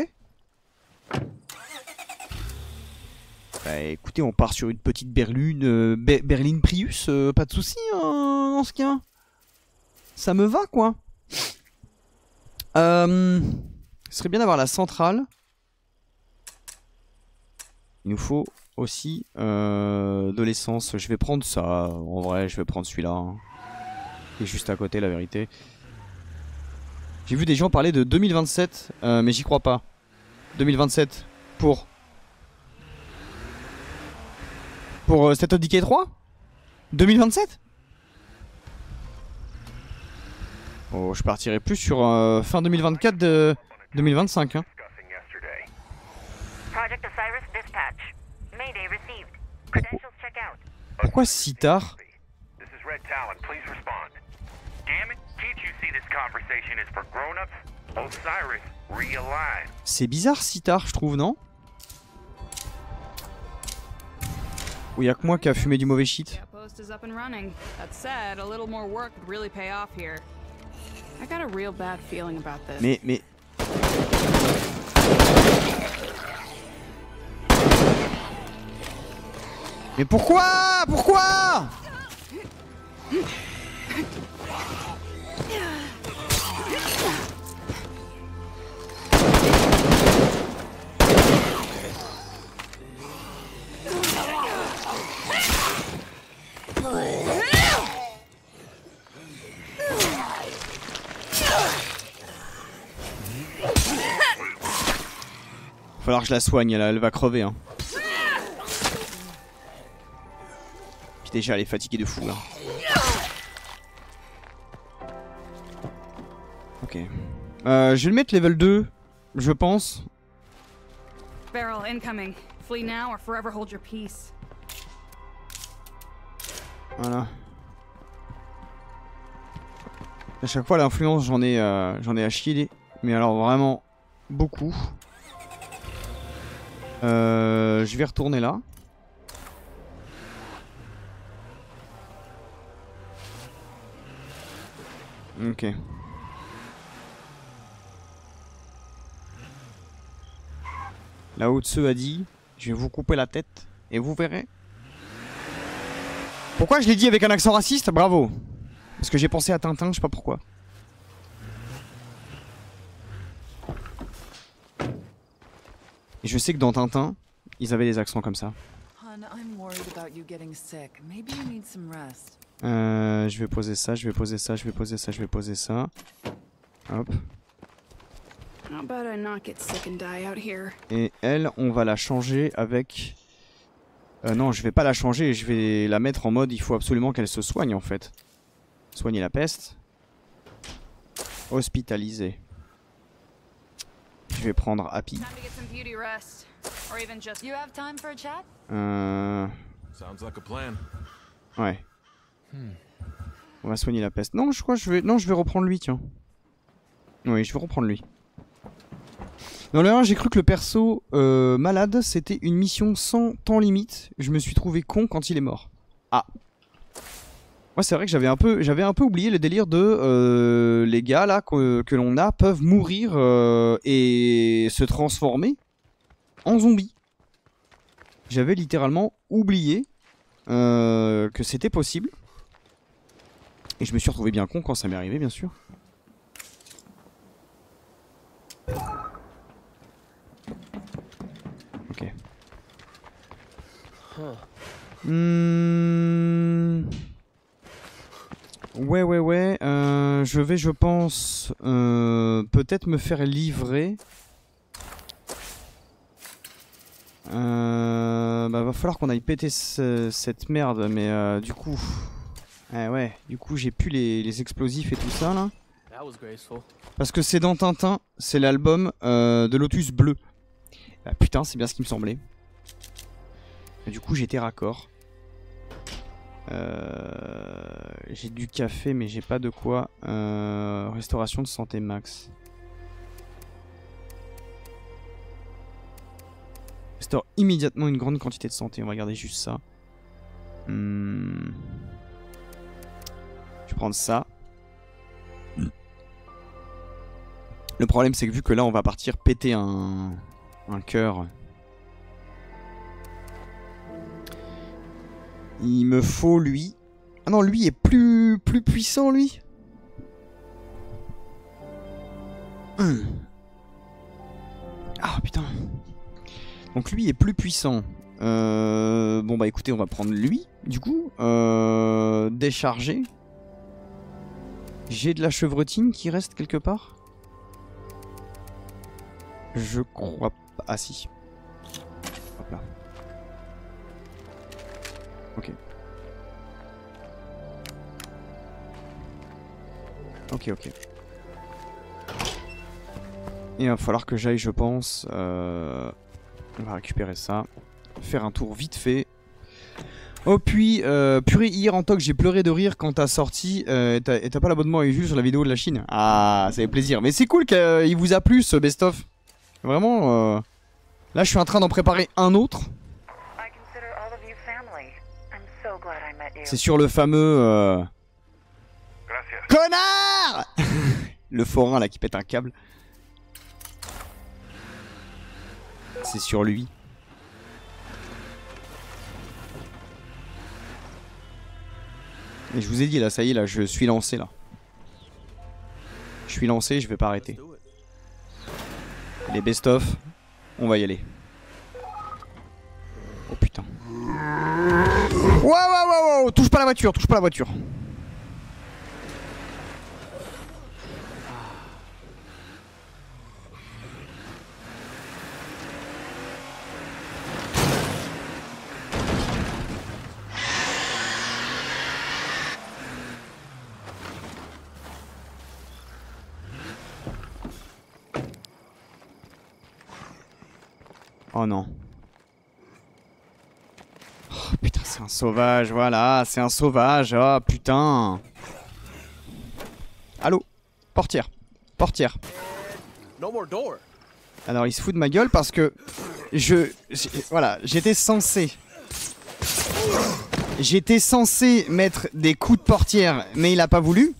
Bah écoutez, on part sur une petite berline, euh, Be berline Prius, euh, pas de soucis hein, dans ce cas. Ça me va quoi. Euh, ce serait bien d'avoir la centrale. Il nous faut aussi euh, de l'essence. Je vais prendre ça. En vrai, je vais prendre celui-là. Hein. Qui est juste à côté, la vérité. J'ai vu des gens parler de deux mille vingt-sept, euh, mais j'y crois pas. deux mille vingt-sept pour... Pour euh, State of Decay trois deux mille vingt-sept. Oh, je partirai plus sur euh, fin deux mille vingt-quatre de deux mille vingt-cinq. Hein. Project Osiris dispatch. Mayday received. Credentials check out. Pourquoi si tard? This is Red Talon. Please respond. Damn it! Can't you see this conversation is for grown-ups? Osiris, realign. C'est bizarre si tard, je trouve, non? Ou y'a que moi qui a fumé du mauvais shit? nest is up and running. That said, a little more work would really pay off here. I got a real bad feeling about this. Mais, mais... Mais pourquoi? Pourquoi? Va falloir que je la soigne, elle, elle va crever hein. Puis déjà elle est fatiguée de fou là. Ok. Euh, je vais le mettre level deux, je pense. Barrel incoming. Flee now or forever hold your peace. Voilà. À chaque fois l'influence j'en ai, euh, j'en ai à chier. Mais alors vraiment beaucoup. Euh, je vais retourner là. Ok. La haute se a dit, je vais vous couper la tête et vous verrez. Pourquoi je l'ai dit avec un accent raciste? Bravo. Parce que j'ai pensé à Tintin, je sais pas pourquoi. Et je sais que dans Tintin, ils avaient des accents comme ça. Euh, je vais poser ça, je vais poser ça, je vais poser ça, je vais poser ça. Hop. Et elle, on va la changer avec... Euh, non, je vais pas la changer, je vais la mettre en mode il faut absolument qu'elle se soigne en fait. Soigner la peste. Hospitaliser. Je vais prendre Happy. Euh... Ouais. On va soigner la peste. Non, je crois que je vais... Non, je vais reprendre lui, tiens. Oui, je vais reprendre lui. Dans le un, j'ai cru que le perso euh, malade, c'était une mission sans temps limite. Je me suis trouvé con quand il est mort. Ah. Moi, c'est vrai que j'avais un peu, j'avais un peu oublié le délire de euh, les gars là que, que l'on a peuvent mourir euh, et se transformer en zombies. J'avais littéralement oublié euh, que c'était possible. Et je me suis retrouvé bien con quand ça m'est arrivé, bien sûr. Ok. Mmh... Ouais, ouais, ouais. Euh, je vais, je pense, euh, peut-être me faire livrer. Euh, bah, va falloir qu'on aille péter ce, cette merde, mais euh, du coup... Eh ouais, du coup j'ai plus les, les explosifs et tout ça là. Parce que c'est dans Tintin, c'est l'album euh, de Lotus Bleu. Bah, putain, c'est bien ce qui me semblait. Et du coup j'étais raccord. Euh, j'ai du café mais j'ai pas de quoi. Euh, restauration de santé max. Restaure immédiatement une grande quantité de santé. On va regarder juste ça. Hmm. Je vais prendre ça. Le problème c'est que vu que là on va partir péter un, un cœur. Il me faut lui. Ah non, lui est plus, plus puissant lui. Hum. Ah putain. Donc lui est plus puissant. Euh, bon bah écoutez, on va prendre lui du coup. Euh, décharger. J'ai de la chevrotine qui reste quelque part? Je crois pas. Ah si. Hop là. Ok. Ok, ok. Il va falloir que j'aille, je pense. Euh... On va récupérer ça. Faire un tour vite fait. Oh puis, euh, purée, hier en talk j'ai pleuré de rire quand t'as sorti euh, et t'as pas l'abonnement avec Jules sur la vidéo de la Chine. Ah, ça fait plaisir. Mais c'est cool qu'il vous a plu ce best-of. Vraiment, euh... là je suis en train d'en préparer un autre. C'est sur le fameux... Euh... Gracias. Connard. Le forain là qui pète un câble. C'est sur lui. Et je vous ai dit là, ça y est, là, je suis lancé là. Je suis lancé, je vais pas arrêter. Les best-of, on va y aller. Oh putain. Wow, wow, wow, wow, touche pas la voiture, touche pas la voiture. Oh non. Oh putain, c'est un sauvage, voilà, c'est un sauvage, oh putain. Allô? Portière. Portière. Alors il se fout de ma gueule parce que je... Voilà, j'étais censé... J'étais censé mettre des coups de portière, mais il a pas voulu.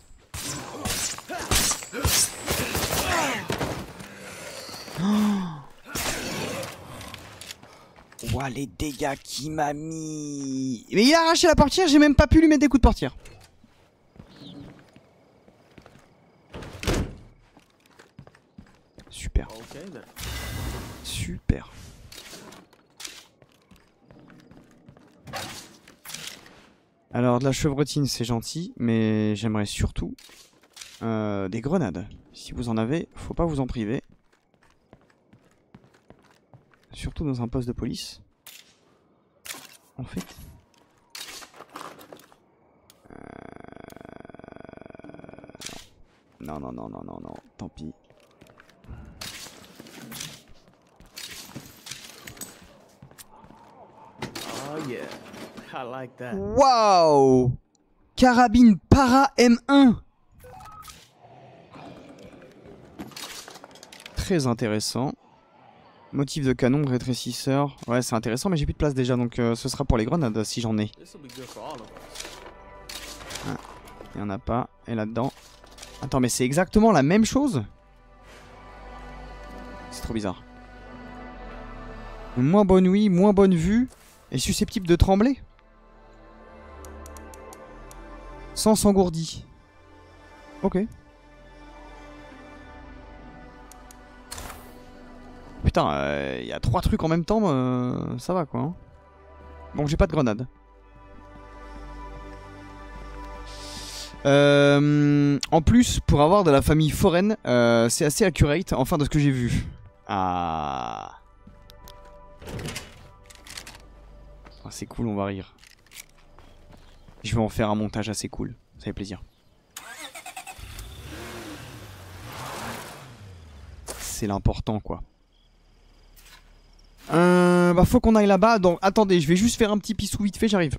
Ouah, les dégâts qu'il m'a mis. Mais il a arraché la portière, j'ai même pas pu lui mettre des coups de portière. Super. Super. Alors de la chevrotine c'est gentil, mais j'aimerais surtout euh, des grenades. Si vous en avez, faut pas vous en priver. Surtout dans un poste de police. En fait. Euh... Non, non, non, non, non, non, tant pis. Oh yeah, I like that. Waouh! Carabine para M un. Très intéressant. Motif de canon, rétrécisseur. Ouais, c'est intéressant, mais j'ai plus de place déjà, donc euh, ce sera pour les grenades si j'en ai. Ah, il n'y en a pas. Et là-dedans. Attends, mais c'est exactement la même chose? C'est trop bizarre. Moins bonne ouïe, moins bonne vue. Et susceptible de trembler. Sens engourdi. Ok. Putain, il euh, y a trois trucs en même temps, euh, ça va quoi. Hein. Bon, j'ai pas de grenade. Euh, en plus, pour avoir de la famille foraine, euh, c'est assez accurate, enfin de ce que j'ai vu. Ah. Ah, c'est cool, on va rire. Je vais en faire un montage assez cool, ça fait plaisir. C'est l'important quoi. Euh, bah faut qu'on aille là-bas, donc attendez, je vais juste faire un petit pissou vite fait, j'arrive.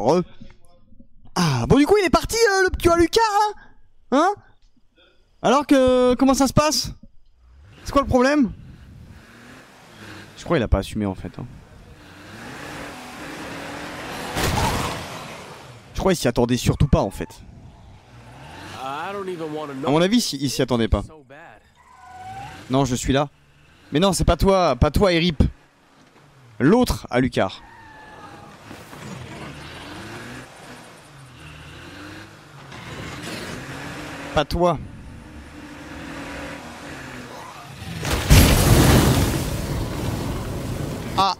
Re. Ah, bon, du coup, il est parti, euh, le petit Alucard, là. Hein? Alors que... Comment ça se passe? C'est quoi le problème? Je crois qu'il a pas assumé, en fait. Hein. Je crois qu'il s'y attendait surtout pas, en fait. À mon avis, il s'y attendait pas. Non, je suis là. Mais non, c'est pas toi, pas toi, Erip. L'autre Alucard. Pas toi. Ah.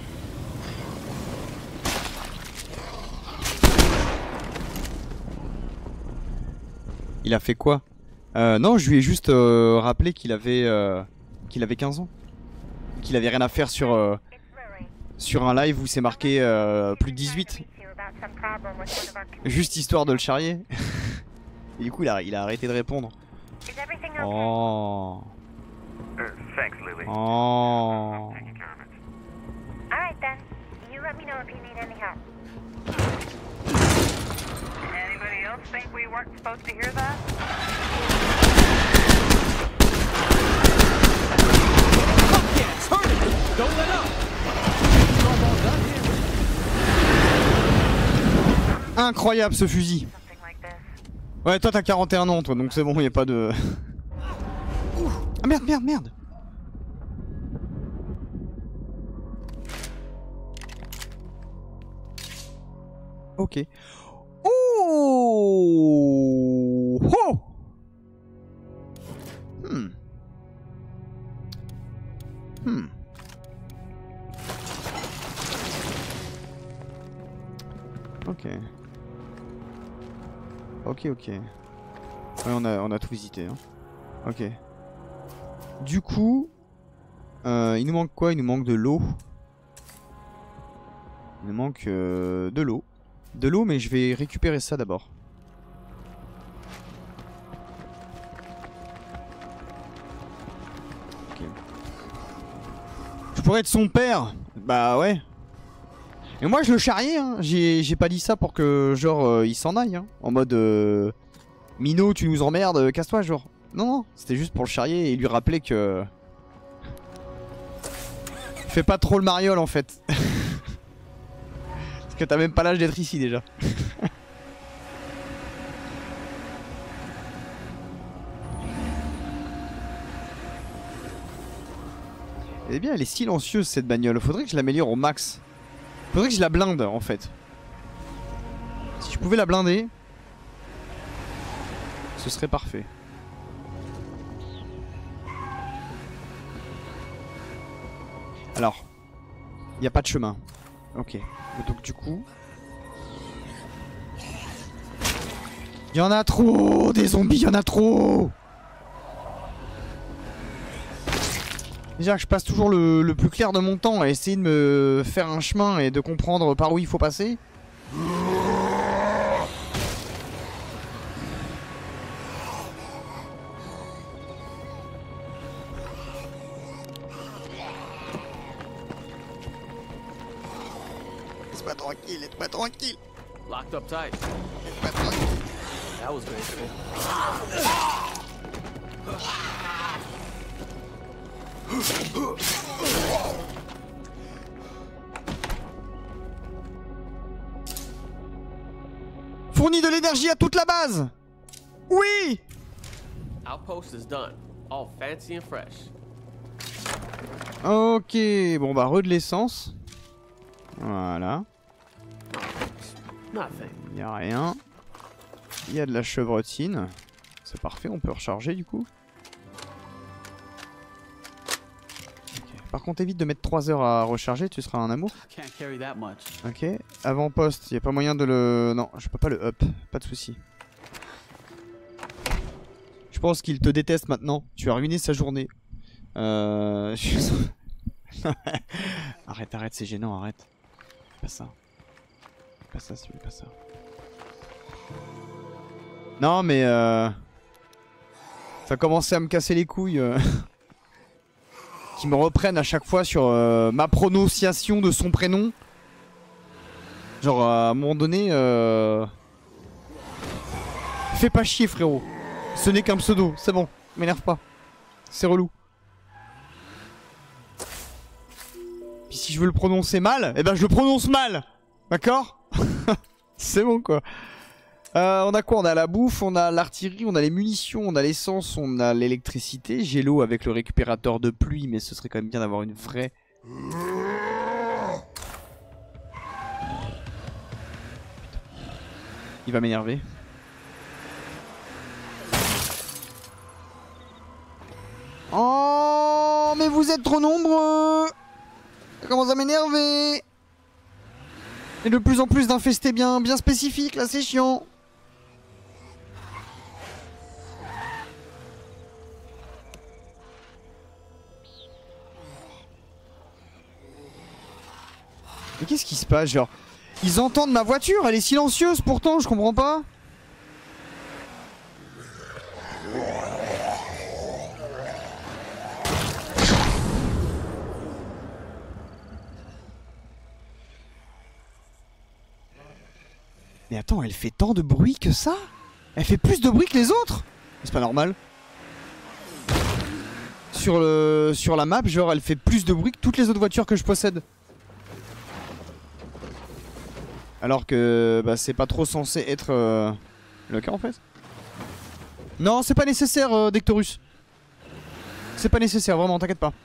Il a fait quoi? euh, Non, je lui ai juste euh, rappelé qu'il avait euh, qu'il avait quinze ans. Qu'il avait rien à faire sur euh, sur un live où c'est marqué euh, plus de dix-huit. Juste histoire de le charrier. Et du coup il a, il a arrêté de répondre. Oh. Oh. Alright then. You let me know if you need any help. Anybody else think we weren't supposed to hear that? Fuck yes, hurry! Don't let up! Incroyable ce fusil. Ouais, toi t'as quarante et un ans toi, donc c'est bon, y a pas de... Ah merde, merde, merde. Ok. Oh, oh. Hmm. Hmm. Ok. Ok, ok. Ouais, on a, on a tout visité. Hein. Ok. Du coup, euh, il nous manque quoi? Il nous manque de l'eau. Il nous manque euh, de l'eau. De l'eau, mais je vais récupérer ça d'abord. Ok. Je pourrais être son père. Bah ouais. Et moi je le charriais, hein. J'ai pas dit ça pour que genre euh, il s'en aille, hein. En mode euh, Minot tu nous emmerdes, euh, casse-toi genre. Non non, c'était juste pour le charrier et lui rappeler que... Fais pas trop le mariole en fait. Parce que t'as même pas l'âge d'être ici déjà. Eh bien elle est silencieuse cette bagnole, faudrait que je l'améliore au max. Faudrait que je la blinde en fait. Si je pouvais la blinder, ce serait parfait. Alors, il n'y a pas de chemin. Ok. Donc du coup... Il y en a trop, des zombies, il y en a trop. Déjà que je passe toujours le, le plus clair de mon temps à essayer de me faire un chemin et de comprendre par où il faut passer. Laisse-moi tranquille, laisse-moi tranquille. Locked up tight. Laisse-moi tranquille. That was graceful. Fournit de l'énergie à toute la base. Oui. Outpost is done. All fancy and fresh. Ok, bon bah re de l'essence. Voilà. Nothing. Il n'y a rien. Il y a de la chevrotine. C'est parfait, on peut recharger du coup. Par contre, évite de mettre trois heures à recharger, tu seras un amour. Can't carry that much. Ok, avant-poste, il n'y a pas moyen de le... Non, je peux pas le up, pas de souci. Je pense qu'il te déteste maintenant, tu as ruiné sa journée. Euh... Arrête, arrête, c'est gênant, arrête. Pas ça. Pas ça, s'il vous plaît, pas ça. Non, mais euh... ça commençait à me casser les couilles. Euh... Qui me reprennent à chaque fois sur euh, ma prononciation de son prénom. Genre à un moment donné... Euh... Fais pas chier frérot. Ce n'est qu'un pseudo, c'est bon. M'énerve pas. C'est relou. Puis si je veux le prononcer mal, eh ben je le prononce mal. D'accord? C'est bon quoi. Euh, on a quoi? On a la bouffe, on a l'artillerie, on a les munitions, on a l'essence, on a l'électricité. J'ai l'eau avec le récupérateur de pluie, mais ce serait quand même bien d'avoir une vraie... Il va m'énerver. Oh, mais vous êtes trop nombreux. Ça commence à m'énerver. Et de plus en plus d'infestés bien, bien spécifiques, là c'est chiant. Mais qu'est-ce qui se passe, genre? Ils entendent ma voiture, elle est silencieuse pourtant, je comprends pas. Mais attends, elle fait tant de bruit que ça? Elle fait plus de bruit que les autres? C'est pas normal. Sur, le, sur la map, genre elle fait plus de bruit que toutes les autres voitures que je possède. Alors que bah, c'est pas trop censé être euh, le cas en fait. Non, c'est pas nécessaire, euh, Dectorus. C'est pas nécessaire, vraiment, t'inquiète pas.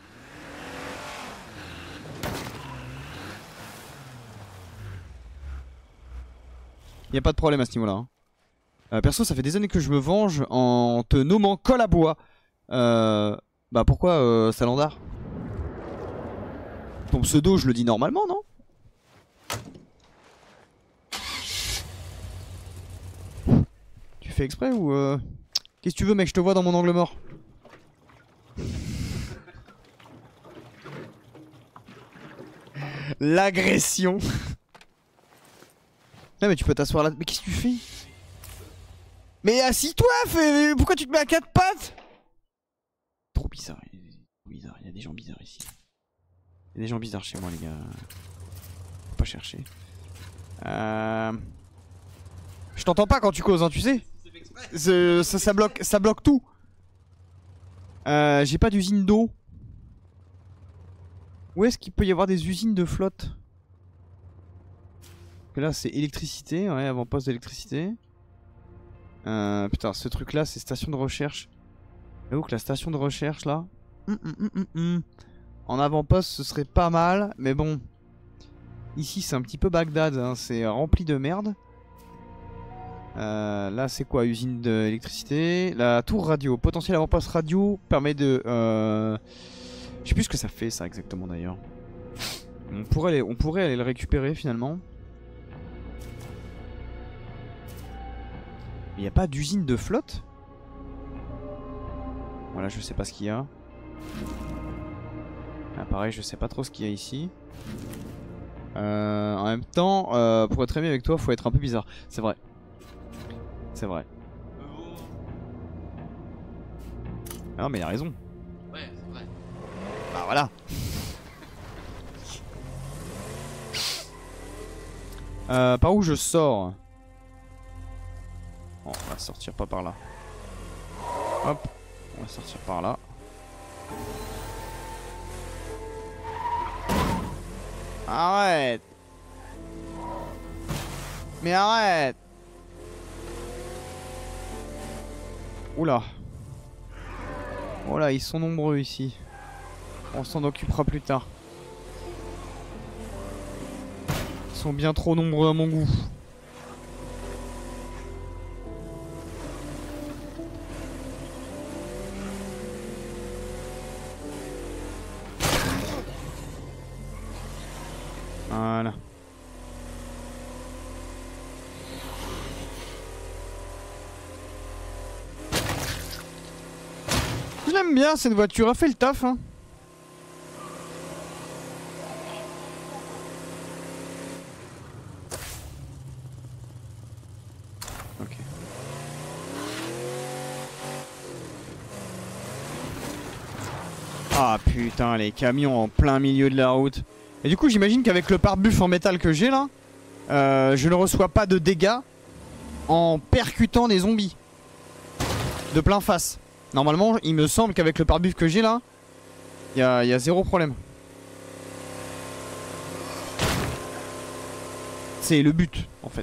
Y'a pas de problème à ce niveau-là. Hein. Euh, perso, ça fait des années que je me venge en te nommant Col à bois. Euh, bah pourquoi euh, Salandar? Ton pseudo, je le dis normalement, non? Tu fais exprès ou euh... Qu'est-ce que tu veux mec, je te vois dans mon angle mort. L'agression. Non mais tu peux t'asseoir là. Mais qu'est-ce que tu fais? Mais assis-toi, fais... pourquoi tu te mets à quatre pattes? Trop bizarre. Bizarre, il y a des gens bizarres ici. Il y a des gens bizarres chez moi les gars. Faut pas chercher. Euh... Je t'entends pas quand tu causes, hein, tu sais. Ça, ça, bloque, ça bloque tout. Euh, J'ai pas d'usine d'eau. Où est-ce qu'il peut y avoir des usines de flotte? Là c'est électricité, ouais, avant-poste d'électricité. Euh, putain, ce truc là c'est station de recherche. Et où que la station de recherche là hum, hum, hum, hum, hum. En avant-poste ce serait pas mal, mais bon. Ici c'est un petit peu Bagdad, hein, c'est rempli de merde. Euh, là c'est quoi? Usine d'électricité. La tour radio, potentiel avant-poste radio permet de... Euh... Je sais plus ce que ça fait ça exactement d'ailleurs. On pourrait aller, on pourrait aller le récupérer finalement. Il n'y a pas d'usine de flotte? Voilà, je sais pas ce qu'il y a. Ah, pareil, je sais pas trop ce qu'il y a ici. Euh, en même temps, euh, pour être ami avec toi, faut être un peu bizarre. C'est vrai. C'est vrai. Ah non, mais il a raison. Ouais, c'est vrai. Bah voilà. Euh, par où je sors? Bon, on va sortir pas par là. Hop, on va sortir par là. Arrête. Mais arrête. Oula. Voilà, ils sont nombreux ici. On s'en occupera plus tard. Ils sont bien trop nombreux à mon goût. Voilà. Je l'aime bien cette voiture, elle fait le taf hein. Ok. Ah putain les camions en plein milieu de la route. Et du coup j'imagine qu'avec le pare-buff en métal que j'ai là, euh, je ne reçois pas de dégâts en percutant des zombies de plein face. Normalement, il me semble qu'avec le pare-buff que j'ai là, il y a, y a zéro problème. C'est le but en fait.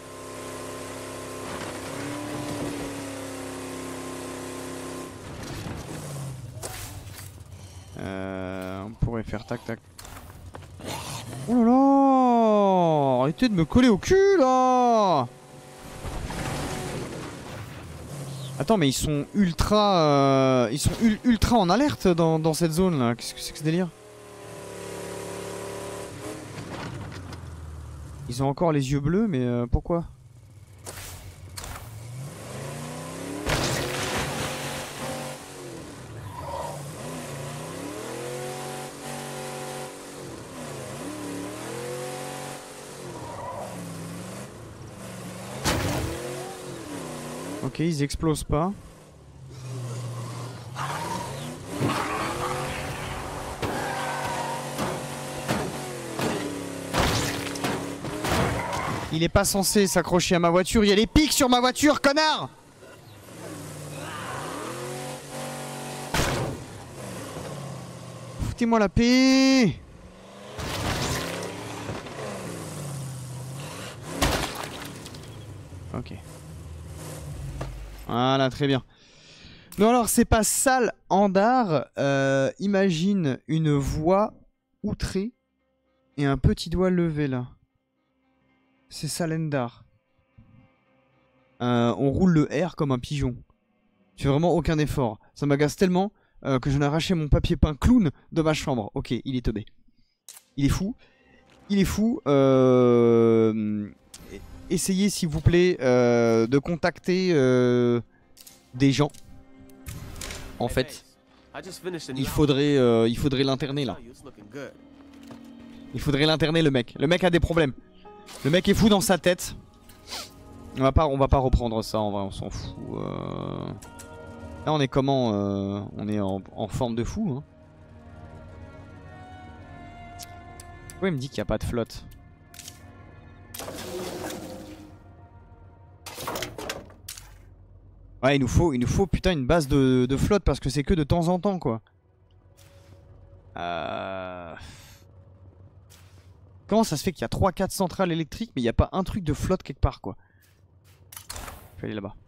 Euh, on pourrait faire tac tac. Oh là là! Arrêtez de me coller au cul là! Attends, mais ils sont ultra... Euh, ils sont ul ultra en alerte dans, dans cette zone là. Qu'est-ce que c'est que ce délire? Ils ont encore les yeux bleus, mais euh, pourquoi? Ok, ils explosent pas. Il est pas censé s'accrocher à ma voiture. Il y a des pics sur ma voiture, connard! Foutez-moi la paix! Ok. Voilà, très bien. Non, alors, c'est pas sale Andar. Euh, imagine une voix outrée et un petit doigt levé là. C'est Salendar. Euh, on roule le R comme un pigeon. Je fais vraiment aucun effort. Ça m'agace tellement euh, que j'en ai arraché mon papier peint clown de ma chambre. Ok, il est teubé. Il est fou. Il est fou. Euh... Essayez s'il vous plaît euh, de contacter euh, des gens. En fait, il faudrait, euh, il faudrait l'interner là. Il faudrait l'interner le mec. Le mec a des problèmes. Le mec est fou dans sa tête. On va pas, on va pas reprendre ça, en vrai, on s'en fout. Euh... Là, on est comment euh... On est en, en forme de fou. Hein. Pourquoi il me dit qu'il n'y a pas de flotte? Ouais, il nous faut, il nous faut putain une base de, de flotte parce que c'est que de temps en temps quoi. Euh... Comment ça se fait qu'il y a trois quatre centrales électriques mais il n'y a pas un truc de flotte quelque part quoi? Je vais aller là-bas.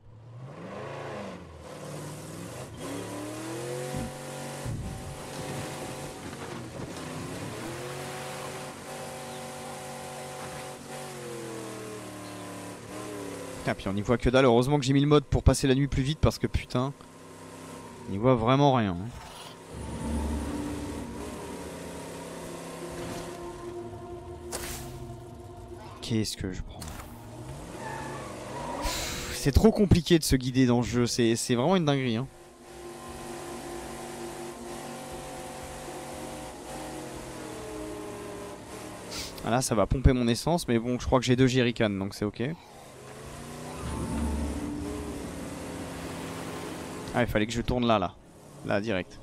Putain, puis on y voit que dalle. Heureusement que j'ai mis le mode pour passer la nuit plus vite parce que putain, on y voit vraiment rien. Hein. Qu'est-ce que je prends? C'est trop compliqué de se guider dans le jeu, c'est vraiment une dinguerie. Hein. Ah là ça va pomper mon essence, mais bon je crois que j'ai deux jerrycans donc c'est ok. Ah il fallait que je tourne là là. Là direct.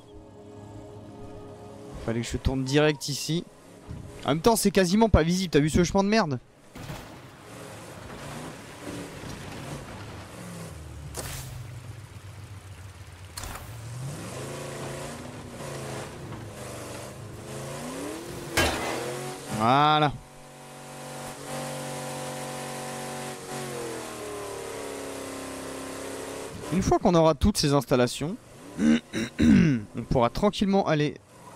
Il fallait que je tourne direct ici. En même temps c'est quasiment pas visible, t'as vu ce chemin de merde? Voilà. Une fois qu'on aura toutes ces installations, on pourra tranquillement aller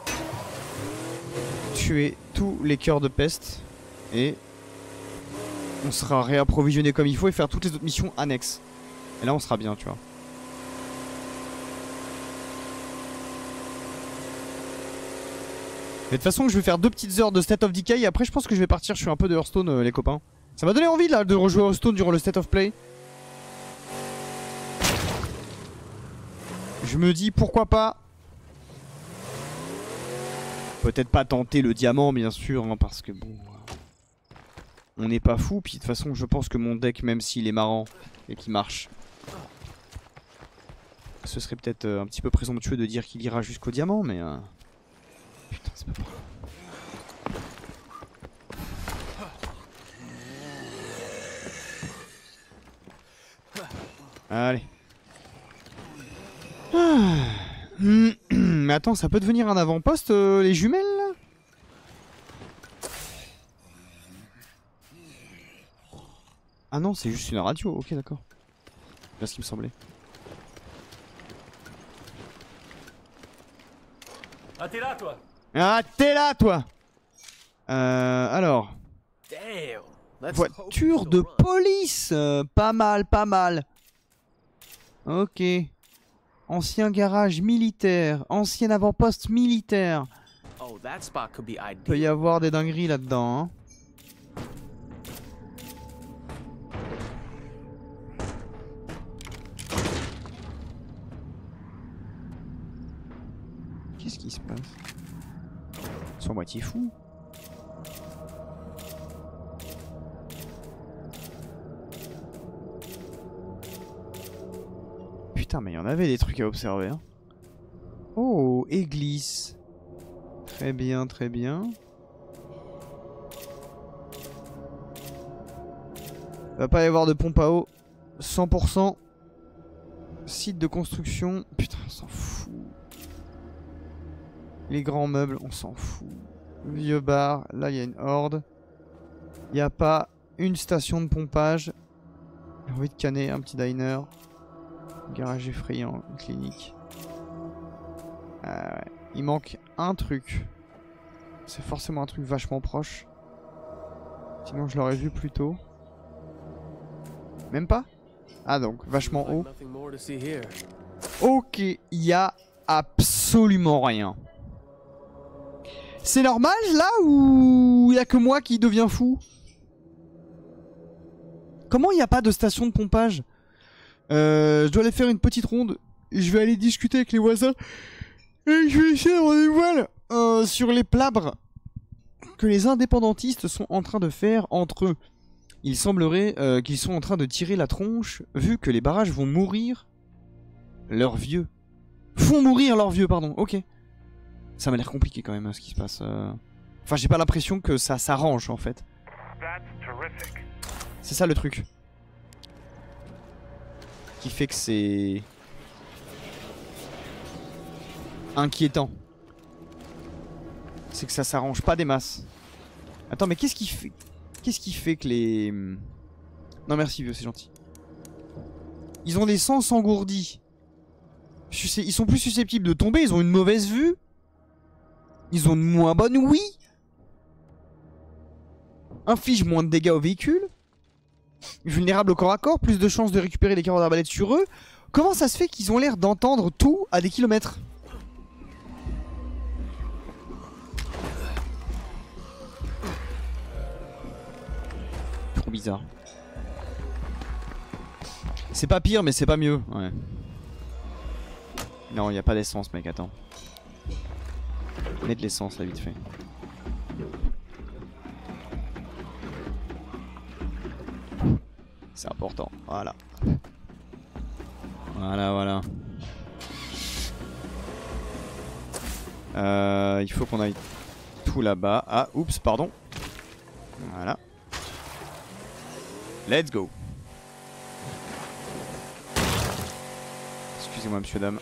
tuer tous les cœurs de peste et on sera réapprovisionné comme il faut et faire toutes les autres missions annexes. Et là on sera bien, tu vois. Mais de toute façon je vais faire deux petites heures de State of Decay et après je pense que je vais partir, je suis un peu de Hearthstone euh, les copains. Ça m'a donné envie là de rejouer Hearthstone durant le State of Play. Je me dis pourquoi pas. Peut-être pas tenter le diamant bien sûr hein, parce que bon, on n'est pas fou. Puis de toute façon je pense que mon deck même s'il est marrant et qu'il marche, ce serait peut-être euh, un petit peu présomptueux de dire qu'il ira jusqu'au diamant mais... Euh... Putain c'est pas vrai. Allez. Ah. Mais attends, ça peut devenir un avant-poste, euh, les jumelles là? Ah non, c'est juste une radio, ok d'accord. C'est ce qui me semblait. Ah, t'es là, toi? Ah, t'es là, toi! Euh, alors. Damn. Let's Voiture hope de it's still run. police! euh, Pas mal, pas mal. Ok. Ancien garage militaire. Ancien avant-poste militaire. Oh, that spot could be ideal. Peut y avoir des dingueries là-dedans, hein. Qu'est-ce qui se passe? Ils sont à moitié fous. Putain, mais il y en avait des trucs à observer. Hein. Oh, église. Très bien, très bien. Il va pas y avoir de pompe à eau. cent pour cent. Site de construction. Putain, on s'en fout. Les grands meubles, on s'en fout. Vieux bar, là il y a une horde. Il n'y a pas une station de pompage. J'ai envie de canner un petit diner. Garage effrayant, une clinique. Ah ouais. Il manque un truc. C'est forcément un truc vachement proche. Sinon je l'aurais vu plus tôt. Même pas? Ah donc, vachement haut. Nothing more to see here. Ok, il y a absolument rien. C'est normal là ou il y a que moi qui deviens fou? Comment il n'y a pas de station de pompage? euh, Je dois aller faire une petite ronde. Je vais aller discuter avec les voisins. Et je vais essayer d'avoir des nouvelles euh, sur les plabres que les indépendantistes sont en train de faire entre eux. Il semblerait euh, qu'ils sont en train de tirer la tronche vu que les barrages vont mourir leurs vieux. Font mourir leurs vieux, pardon, ok. Ça m'a l'air compliqué quand même, hein, ce qui se passe. Euh... Enfin, j'ai pas l'impression que ça s'arrange, en fait. C'est ça le truc. Qui fait que c'est... inquiétant. C'est que ça s'arrange pas des masses. Attends, mais qu'est-ce qui fait... Qu'est-ce qui fait que les... Non merci vieux, c'est gentil. Ils ont des sens engourdis. Ils sont plus susceptibles de tomber, ils ont une mauvaise vue. Ils ont une moins bonne ouïe. Infligent moins de dégâts au véhicule. Vulnérables au corps à corps, plus de chances de récupérer des carreaux d'arbalète sur eux. Comment ça se fait qu'ils ont l'air d'entendre tout à des kilomètres? Trop bizarre. C'est pas pire mais c'est pas mieux, ouais. Non, il n'y a pas d'essence mec, attends. Mets de l'essence là vite fait. C'est important, voilà. Voilà, voilà. Euh, il faut qu'on aille tout là-bas. Ah, oups, pardon. Voilà. Let's go. Excusez-moi, monsieur, dame.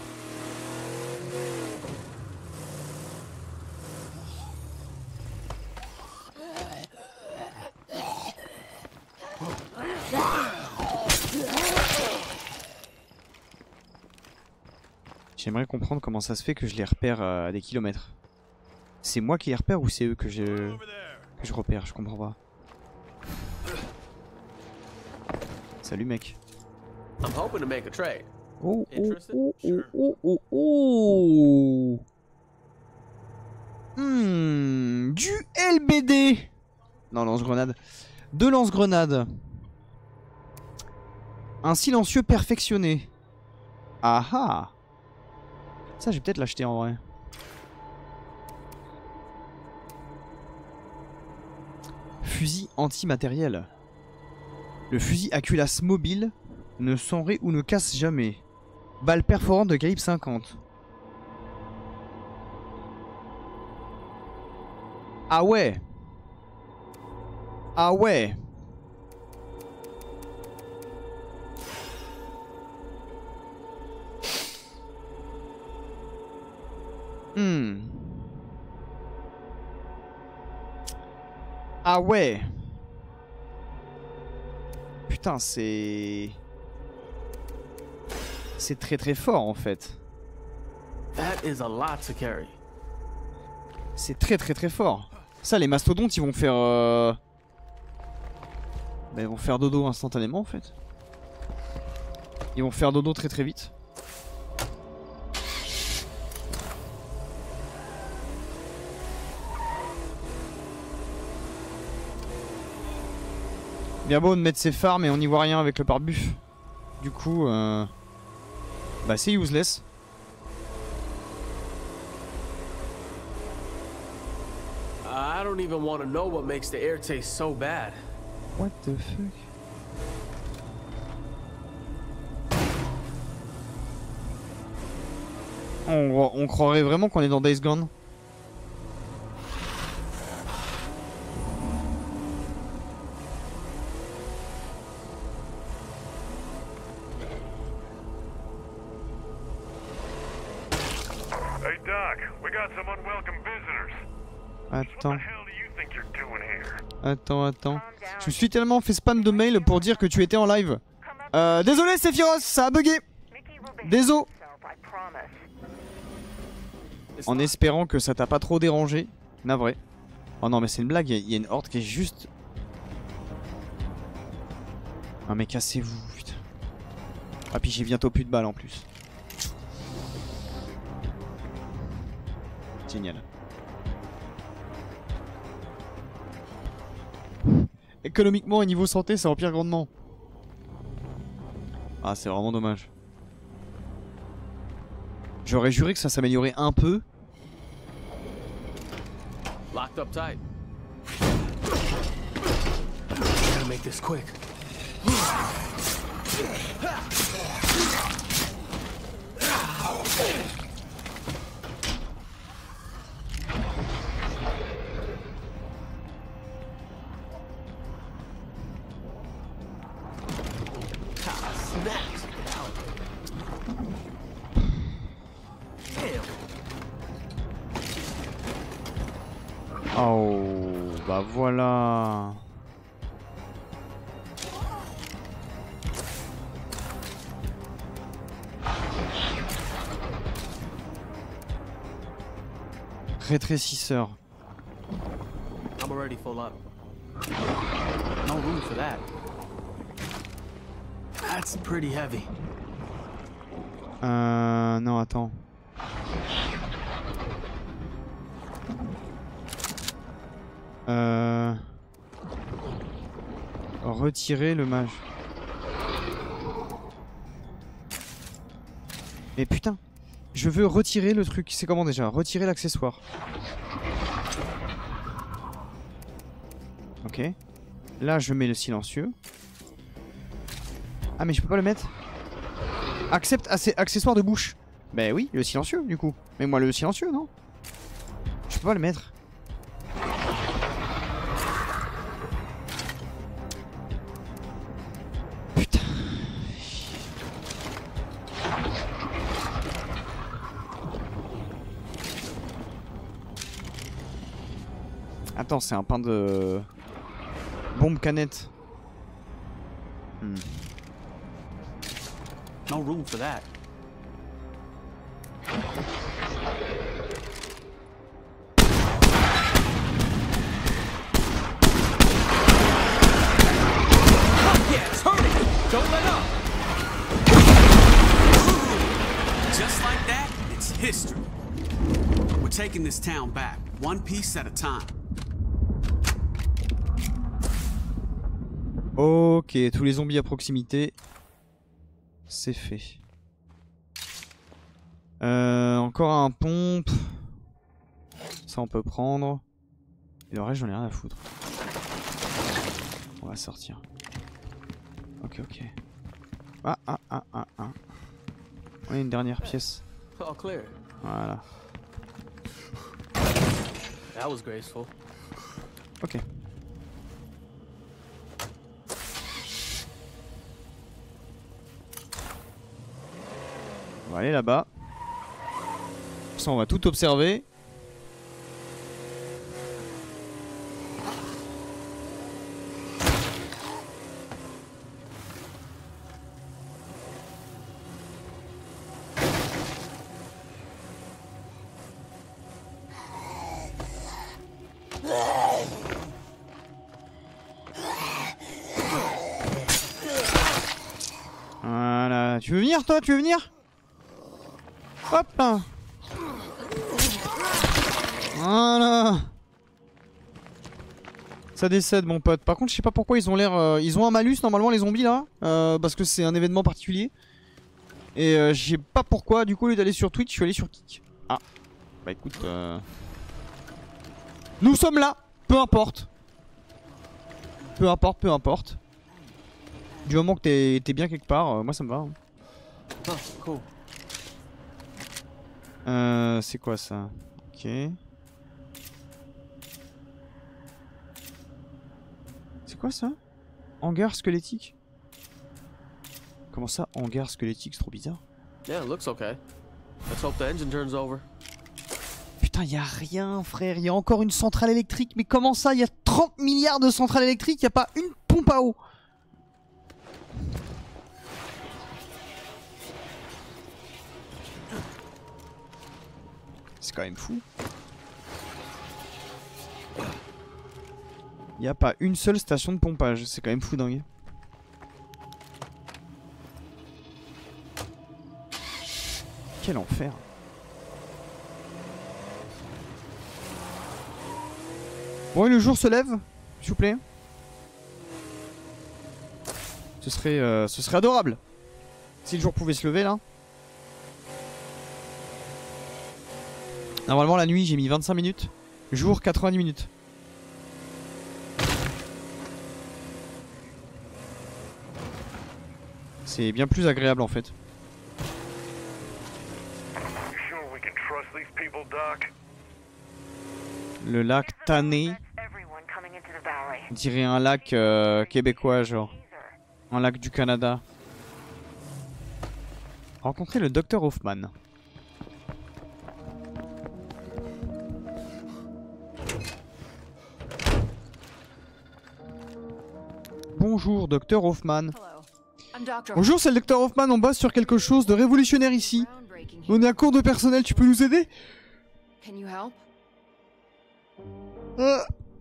J'aimerais comprendre comment ça se fait que je les repère à des kilomètres. C'est moi qui les repère ou c'est eux que je... que je repère? Je comprends pas. Salut mec. I'm hoping to make a trade. Oh oh Interested? oh oh Sure. oh oh oh. Hmm, du L B D. Non, lance-grenade. Deux lance-grenades. Un silencieux perfectionné. Ah ah. Ça, je vais peut-être l'acheter en vrai. Fusil anti-matériel. Le fusil à culasse mobile ne s'enraye ou ne casse jamais. Balle perforante de calibre cinquante. Ah ouais. Ah ouais. Hmm. Ah ouais. Putain, c'est... C'est très très fort en fait. That is a lot to carry. C'est très très très fort. Ça, les mastodontes, ils vont faire... Euh... Bah, ils vont faire dodo instantanément en fait. Ils vont faire dodo très très vite. Bien beau de mettre ses phares mais on n'y voit rien avec le pare-buff. Du coup, euh... bah c'est useless. I don't even want to know what makes the air taste so bad. What the fuck? On, on croirait vraiment qu'on est dans Days Gone. Hey Doc, we got some unwelcome visitors. Attends. What the hell do you think you're doing here? Attends, attends. Je me suis tellement fait spam de mails pour dire que tu étais en live. Euh, désolé Sephiroth, ça a bugué. Désolé. En espérant que ça t'a pas trop dérangé. Navré. Oh non mais c'est une blague, il y, y a une horde qui est juste... Ah mais cassez-vous, putain. Ah puis j'ai bientôt plus de balles en plus. Génial. Économiquement et niveau santé ça empire grandement. Ah c'est vraiment dommage. J'aurais juré que ça s'améliorait un peu. Locked up tight. Gotta make this quick. Oh, bah voilà. Rétrécisseur. I'm already full up. No room for that. That's pretty heavy. Euh... Non, attends. Euh... Retirer le mage. Mais putain, je veux retirer le truc. C'est comment déjà? Retirer l'accessoire. Ok. Là, je mets le silencieux. Ah, mais je peux pas le mettre. Accepte accessoire de bouche. Ben oui, le silencieux du coup. Mais moi le silencieux, non? Je peux pas le mettre. Putain. Attends, c'est un pain de... Bombe canette. Hmm. No room for that. Yes, hurry! Don't let up! Just like that, it's history. We're taking this town back, one piece at a time. Ok, tous les zombies à proximité. C'est fait. Euh, encore un pompe. Ça on peut prendre. Et le reste j'en ai rien à foutre. On va sortir. Ok, ok. Ah, ah, ah, ah, ah. On a une dernière pièce. All clear. Voilà. That was graceful. Ok. On va aller là-bas. ça, on va tout observer. Voilà. Tu veux venir, toi? Tu veux venir? Hop là. Voilà. Ça décède, mon pote. Par contre, je sais pas pourquoi ils ont l'air... Euh, ils ont un malus, normalement, les zombies, là. Euh, parce que c'est un événement particulier. Et euh, je sais pas pourquoi. Du coup, au lieu d'aller sur Twitch, je suis allé sur Kik. Ah. Bah écoute... Euh... Nous sommes là. Peu importe. Peu importe, peu importe. Du moment que t'es t'es bien quelque part, euh, moi ça me va. Hein. Oh, cool. Euh, c'est quoi ça? Ok. C'est quoi ça? Hangar squelettique? Comment ça, hangar squelettique? C'est trop bizarre. Yeah, it looks okay. Let's hope the engine turns over. Putain, y a rien, frère. Y a encore une centrale électrique. Mais comment ça? Y a trente milliards de centrales électriques. Y a pas une pompe à eau. C'est quand même fou. Il n'y a pas une seule station de pompage. C'est quand même fou dingue. Quel enfer. Bon, et le jour se lève, s'il vous plaît. Ce serait, euh, ce serait adorable. Si le jour pouvait se lever là. Normalement la nuit j'ai mis vingt-cinq minutes. Jour quatre-vingt-dix minutes. C'est bien plus agréable en fait. Le lac Tanné. On dirait un lac euh, québécois genre. Un lac du Canada. Rencontrer le docteur Hoffman. Bonjour, docteur Hoffman. Bonjour, c'est le docteur Hoffman, on bosse sur quelque chose de révolutionnaire ici. On est à court de personnel, tu peux nous aider? euh...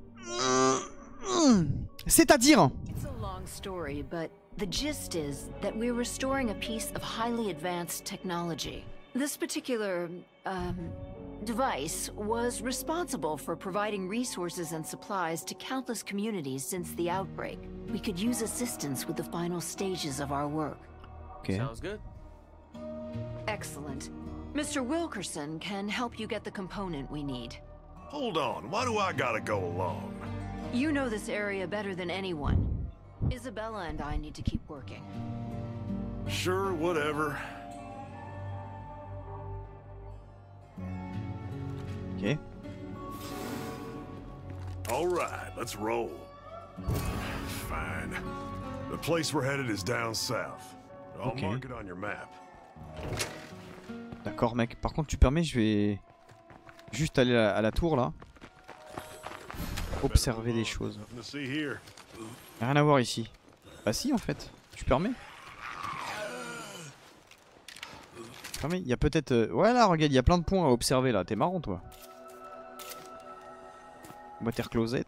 C'est-à-dire? It's a long story, but the gist is that we're restoring a piece of highly advanced technology. This particular, um, device was responsible for providing resources and supplies to countless communities since the outbreak. We could use assistance with the final stages of our work. Okay. Sounds good. Excellent. Mister Wilkerson can help you get the component we need. Hold on, why do I gotta go along? You know this area better than anyone. Isabella and I need to keep working. Sure, whatever. Okay. All right, let's roll. Fine. The place we're headed is down south. I'll Okay. mark it on your map. D'accord mec, par contre tu permets, je vais juste aller à, à la tour là. Observer des choses. Rien à voir ici. Bah si en fait, tu permets. Tu permets, il y a peut-être... Euh... Ouais là regarde, il y a plein de points à observer là, t'es marrant toi. Water closet.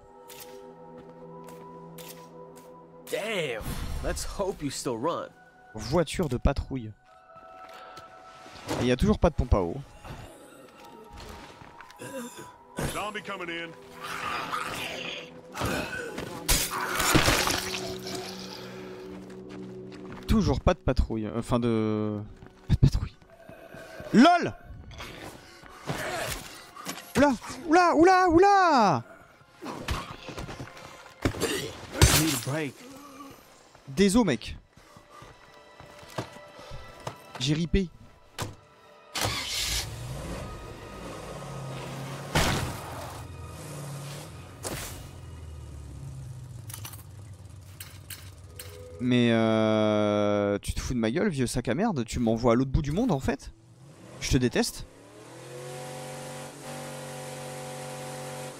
Damn, let's hope you still run. Voiture de patrouille. Et il y a toujours pas de pompe à eau. Zombie coming in. Toujours pas de patrouille. Enfin de... Pas de patrouille. LOL. Oula. Oula. Oula. Oula. Need a break. Désolé mec. J'ai ripé. Mais euh... tu te fous de ma gueule, vieux sac à merde? Tu m'envoies à l'autre bout du monde en fait? Je te déteste.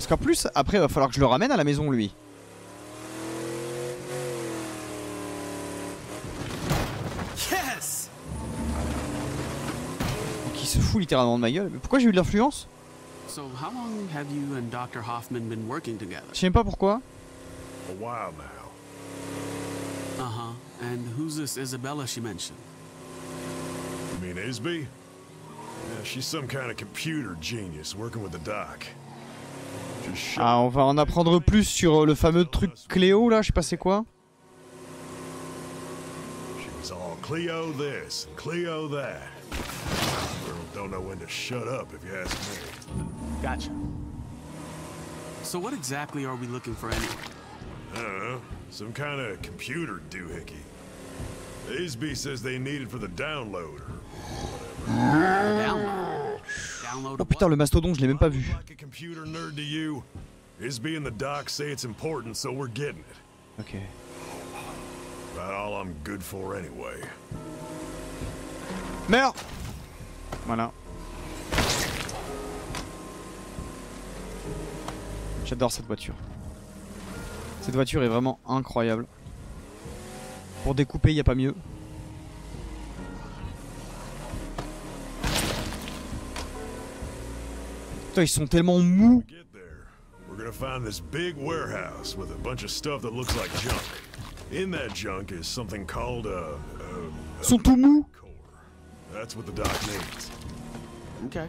Parce qu'en plus, après, il va falloir que je le ramène à la maison, lui. Yes. Donc il se fout littéralement de ma gueule. Mais pourquoi j'ai eu de l'influence? So how long have you and Doctor Hoffman been working together? Je sais même pas pourquoi. A while now. Uh-huh. And who's this Isabella she mentioned? You mean Isby? Yeah, she's some kind of computer genius working with the doc. Just show Ah, on va en apprendre plus sur le fameux truc Cléo là, je sais pas c'est quoi. She was all Cleo this, and Cleo that. Girl don't know when to shut up if you ask me. Gotcha. So what exactly are we looking for anyway? I don't know, some kind of computer doohickey. Isby says they need it for the download or whatever. Download. Download Oh a putain, what? le mastodon, je l'ai même pas vu. Like a computer nerd to you. Isby and the doc say it's important, so we're getting it. Ok. About all I'm good for anyway. Meurs. Voilà. J'adore cette voiture. Cette voiture est vraiment incroyable. Pour découper, il n'y a pas mieux. Putain, ils sont tellement mous. Get there, we're gonna find this big warehouse with a bunch of stuff that looks like junk. In that junk is something called a, a, Ils sont tout mous. core. That's what the doc needs. Okay.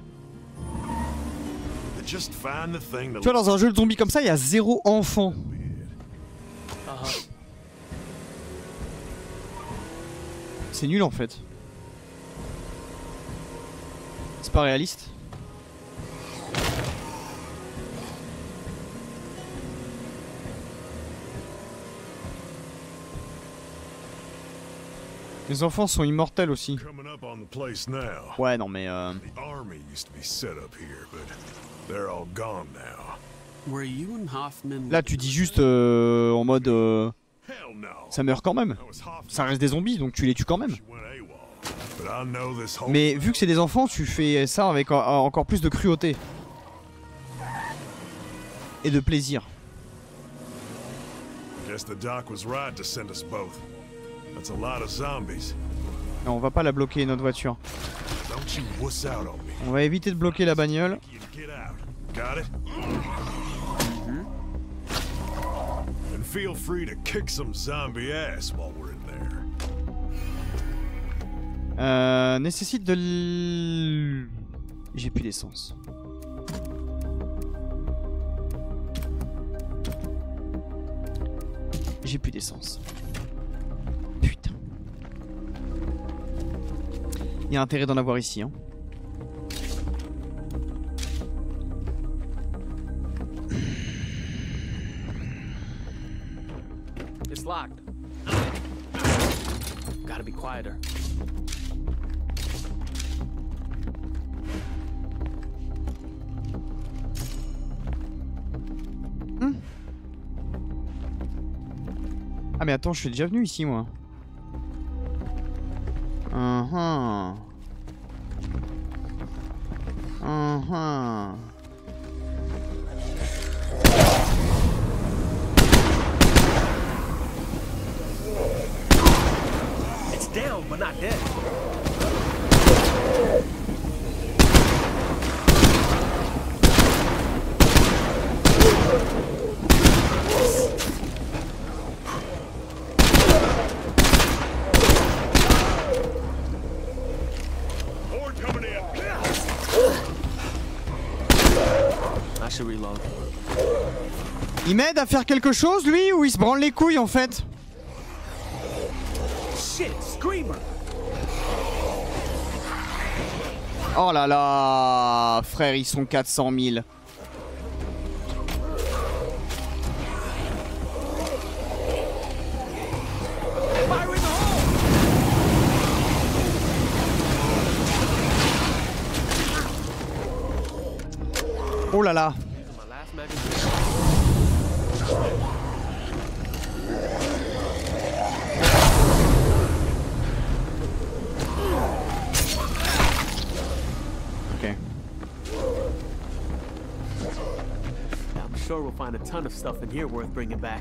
Just find the thing that Tu vois, dans un jeu de zombies comme ça, il y a zéro enfant. Uh-huh. C'est nul en fait. C'est pas réaliste. Les enfants sont immortels aussi. coming up on the place now. Ouais, non mais euh... The army used to be set up here, but they're all gone now. Were you and Hoffman? là tu dis juste euh, en mode euh... Hell no. ça meurt quand même. That was Hoffman. Ça reste des zombies donc tu les tues quand même. She went AWOL. But I know this whole Mais vu que c'est des enfants, tu fais ça avec en- encore plus de cruauté. Et de plaisir. Guess the doc was right to send us both. That's a lot of zombies. Non, on va pas la bloquer notre voiture. Don't you wuss out on me. On va éviter de bloquer la bagnole. You get out. Got it? And feel free to kick some zombie ass while we're in there. Euh, nécessite de l... J'ai plus d'essence. J'ai plus d'essence. Putain. Il y a intérêt d'en avoir ici, hein. It's locked. Gotta be quieter. Hmm. Ah mais attends, je suis déjà venu ici moi. Uh-huh. Uh-huh. It's down, but not dead. Horde coming in. I should reload. Il m'aide à faire quelque chose lui ou il se branle les couilles en fait? Shit, Screamer! Oh là là, frère, ils sont quatre cent mille. Fire in the hole! Oh là là. My last magazine. Ok. sure we'll find a ton of stuff in here worth bringing back.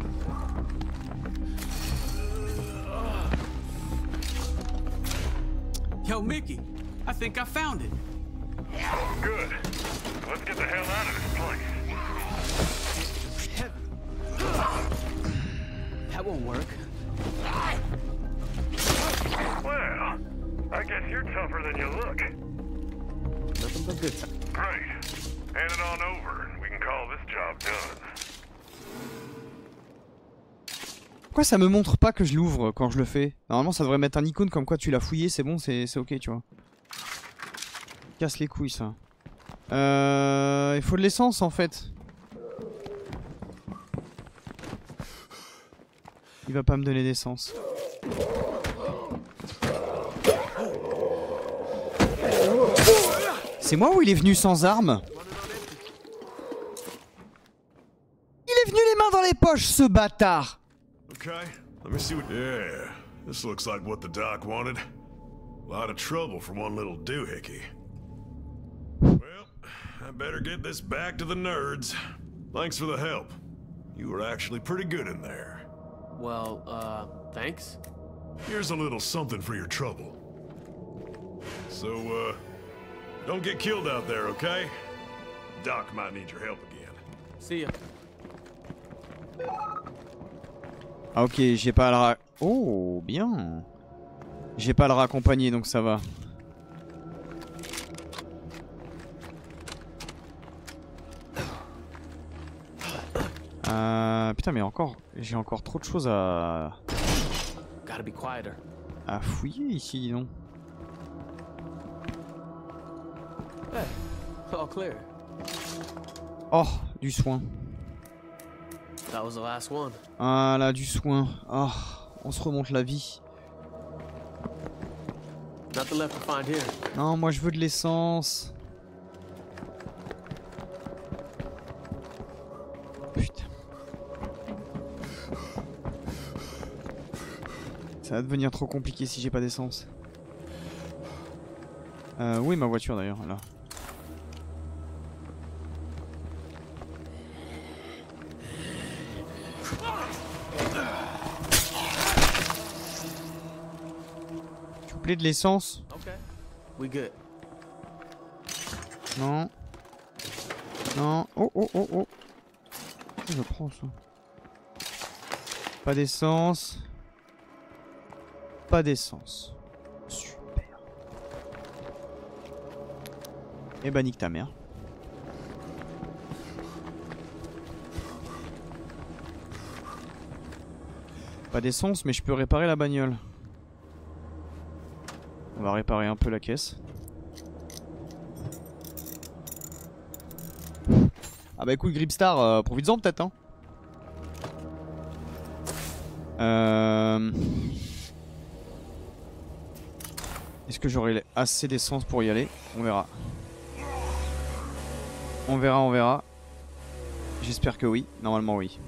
Yo, Mickey, I think I found it. Good. Let's get the hell out of this place. That won't work. Well, I guess you're tougher than you look. Nothing but good time. Great. Hand it on over, and we can call this job done. Pourquoi ça me montre pas que je l'ouvre quand je le fais? Normalement ça devrait mettre un icône comme quoi tu l'as fouillé, c'est bon, c'est ok, tu vois. Casse les couilles ça. Euh, il faut de l'essence en fait. Il va pas me donner d'essence. C'est moi ou il est venu sans armes? Il est venu les mains dans les poches, ce bâtard. Okay, let me see what... Yeah, this looks like what the doc wanted. A lot of trouble for one little doohickey. Well, I better get this back to the nerds. Thanks for the help. You were actually pretty good in there. Well, uh, thanks. Here's a little something for your trouble. So, uh, don't get killed out there, okay? Doc might need your help again. See ya. Ah ok, j'ai pas à le ra... Oh, bien. J'ai pas à le raccompagner, donc ça va. Euh... Putain, mais encore... J'ai encore trop de choses à... Gotta be quieter. À fouiller ici, dis donc. Hey, all clear. Oh, du soin. That was the last one. Ah là, du soin. Oh, on se remonte la vie. Nothing left to find here. Non, moi je veux de l'essence. Putain. Ça va devenir trop compliqué si j'ai pas d'essence. Euh, où est ma voiture d'ailleurs là? De l'essence. Okay. We good. Non. Non. Oh oh oh oh. Je prends ça. Pas d'essence. Pas d'essence. Super. Et bah nique ta mère. Pas d'essence mais je peux réparer la bagnole. On va réparer un peu la caisse. Ah bah écoute Gripstar, euh, profites-en peut-être hein. Euh... Est-ce que j'aurai assez d'essence pour y aller? On verra. On verra, on verra. J'espère que oui, normalement oui.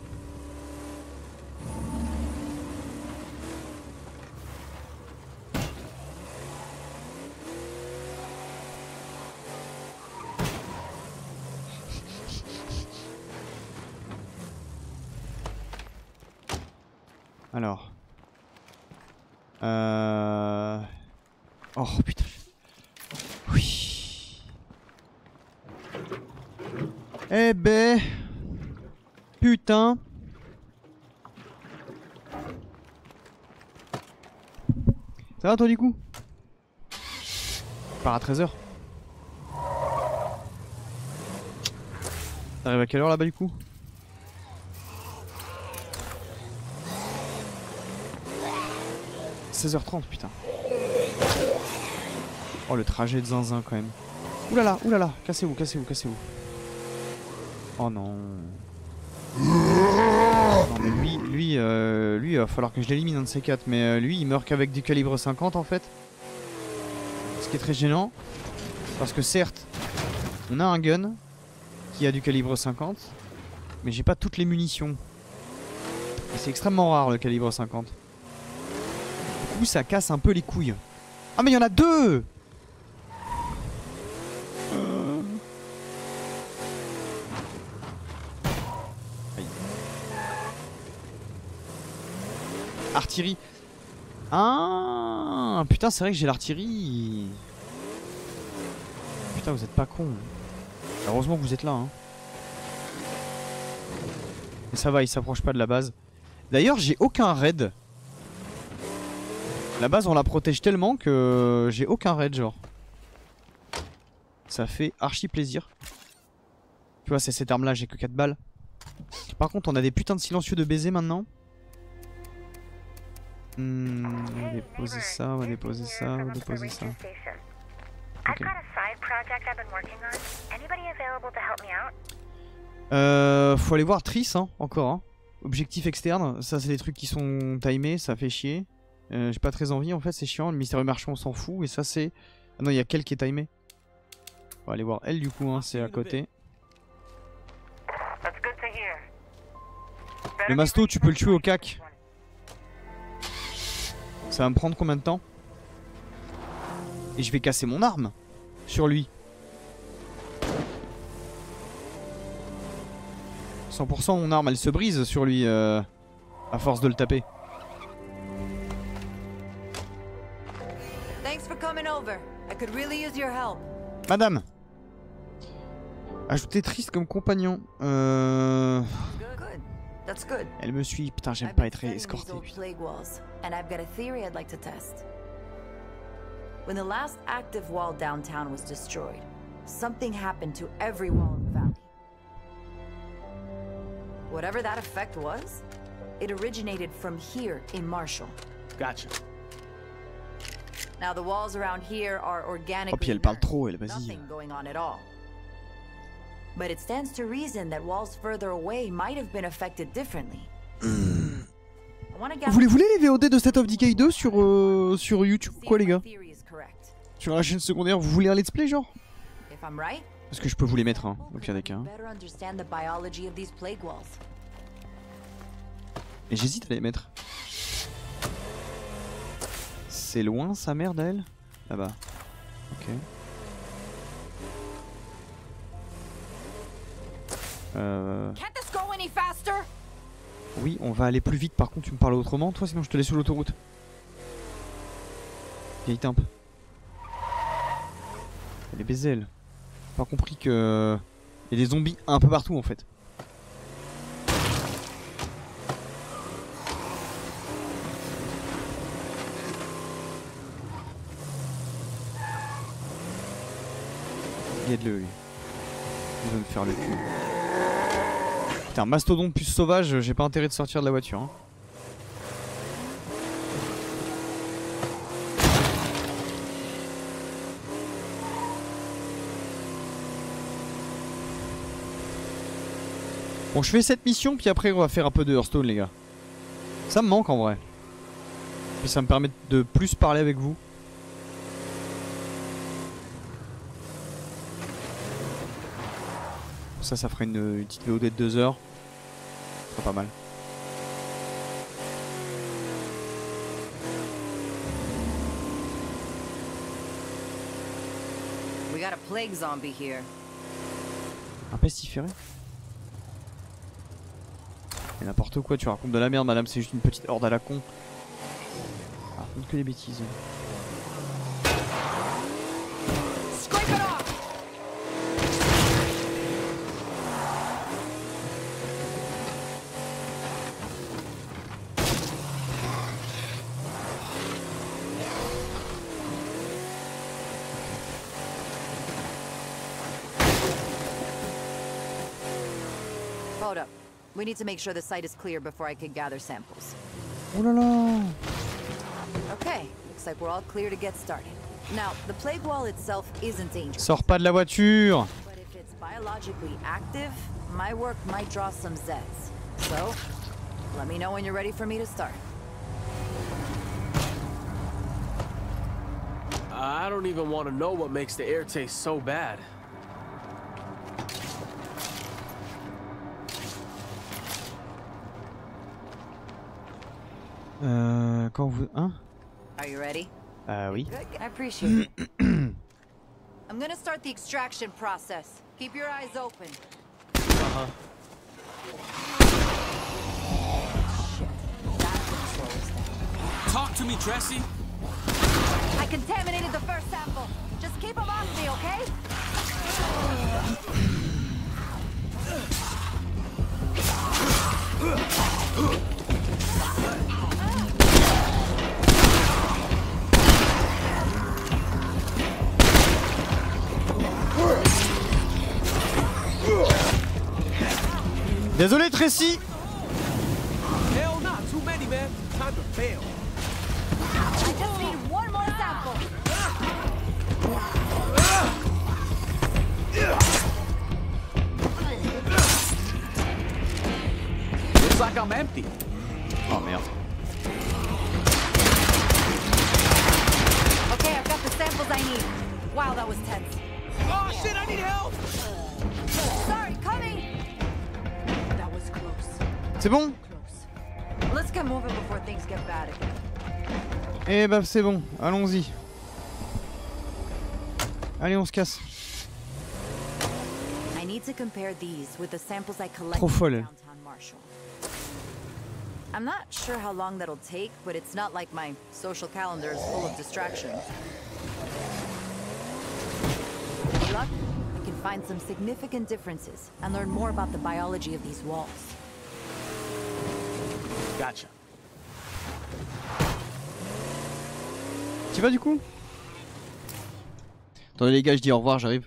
Alors. Euh... Oh putain. Oui. Eh ben. Putain. Ça va toi du coup? Part à treize heures. T'arrives à quelle heure là-bas du coup? seize heures trente putain. Oh le trajet de zinzin quand même. Oulala, oulala, cassez-vous, cassez-vous, cassez-vous. Oh non. Non mais lui, lui, euh, lui il va falloir que je l'élimine un de ces quatre. Mais euh, lui il meurt qu'avec du calibre cinquante en fait. Ce qui est très gênant. Parce que certes, on a un gun qui a du calibre cinquante. Mais j'ai pas toutes les munitions. Et c'est extrêmement rare le calibre cinquante. Ça casse un peu les couilles. Ah mais il y en a deux. artillerie. Ah putain, c'est vrai que j'ai l'artillerie. Putain, vous êtes pas con. Heureusement que vous êtes là. Hein. Mais ça va, il s'approche pas de la base. D'ailleurs, j'ai aucun raid. La base, on la protège tellement que j'ai aucun raid, genre. Ça fait archi plaisir. Tu vois, c'est cette arme là, j'ai que quatre balles. Par contre, on a des putains de silencieux de baiser maintenant. Hmm, on va déposer ça, on va déposer ça, on va déposer ça. Okay. Euh, faut aller voir Triss, hein, encore. Hein. Objectif externe, ça c'est des trucs qui sont timés, ça fait chier. Euh, j'ai pas très envie en fait, c'est chiant. Le mystérieux marchand on s'en fout. Et ça c'est... Ah non, il y a quel qui est timé. On va aller voir elle du coup, hein, c'est à côté. Le masto, tu peux le tuer au cac. Ça va me prendre combien de temps? Et je vais casser mon arme sur lui. cent pour cent mon arme elle se brise sur lui euh, à force de le taper. Madame, ajoutez Triss comme compagnon. Euh... Elle me suit. Putain, j'aime pas être escorté. When the last active wall downtown was destroyed, something happened to every wall in the valley. Whatever that effect was, it originated from here in Marshall. Gotcha. Now the walls around here are organically oh, puis elle parle trop, elle, vas-y. Nothing going on at all. But it stands to reason that walls further away might have been affected differently. Vous les voulez les V O D de State of Decay deux sur, euh, sur YouTube quoi les gars? Sur la chaîne secondaire, vous voulez un let's play genre? Parce que je peux vous les mettre hein, au pire des cas. Hein. Et j'hésite à les mettre. C'est loin sa merde à elle? Là-bas. Ok. Euh... Oui, on va aller plus vite. Par contre, tu me parles autrement, toi, sinon je te laisse sur l'autoroute. Vieille timpe. Elle est baisée, elle. Pas compris que... Il y a des zombies un peu partout, en fait. Regarde-le, lui. Il va me faire le cul. Putain, mastodonte plus sauvage, j'ai pas intérêt de sortir de la voiture. Hein. Bon, je fais cette mission, puis après on va faire un peu de Hearthstone, les gars. Ça me manque en vrai. Puis ça me permet de plus parler avec vous. Ça, ça ferait une, une petite V O D de deux heures. Ce serait pas mal. We got a plague zombie here. Un pestiféré? Et n'importe quoi, tu racontes de la merde, madame, c'est juste une petite horde à la con. Ah, raconte que des bêtises. Hold up. We need to make sure the site is clear before I can gather samples. Oh là là. Okay, looks like we're all clear to get started. Now, the plague wall itself isn't dangerous. Sors pas de la voiture. But if it's biologically active, my work might draw some Zeds. So, let me know when you're ready for me to start. I don't even want to know what makes the air taste so bad. Euh, quand vous... Hein? Are you ready? Ah oui. I appreciate it. I'm gonna start the extraction process. Keep your eyes open. Uh-huh. Shit. That didn't slow us down. to me, Tressie? I contaminated the first sample. Just keep them off me, okay? Désolé Tracy. Hell not, too many, man. Time to fail. I just need one more sample. Looks like I'm empty. Oh merde. Okay, I've got the samples I need. Wow, that was tense. Oh shit, I need help! Sorry, coming! That was close. C'est bon? Let's get moving before things get bad again. Eh bah c'est bon, allons-y. Allez, on se casse. I need to compare these with the samples I collected Trop folle. downtown Marshall. I'm not sure how long that'll take, but it's not like my social calendar is full of distractions. With luck, I can find some significant differences and learn more about the biology of these walls. Gotcha. Tu vas du coup? Attendez les gars, je dis au revoir, j'arrive.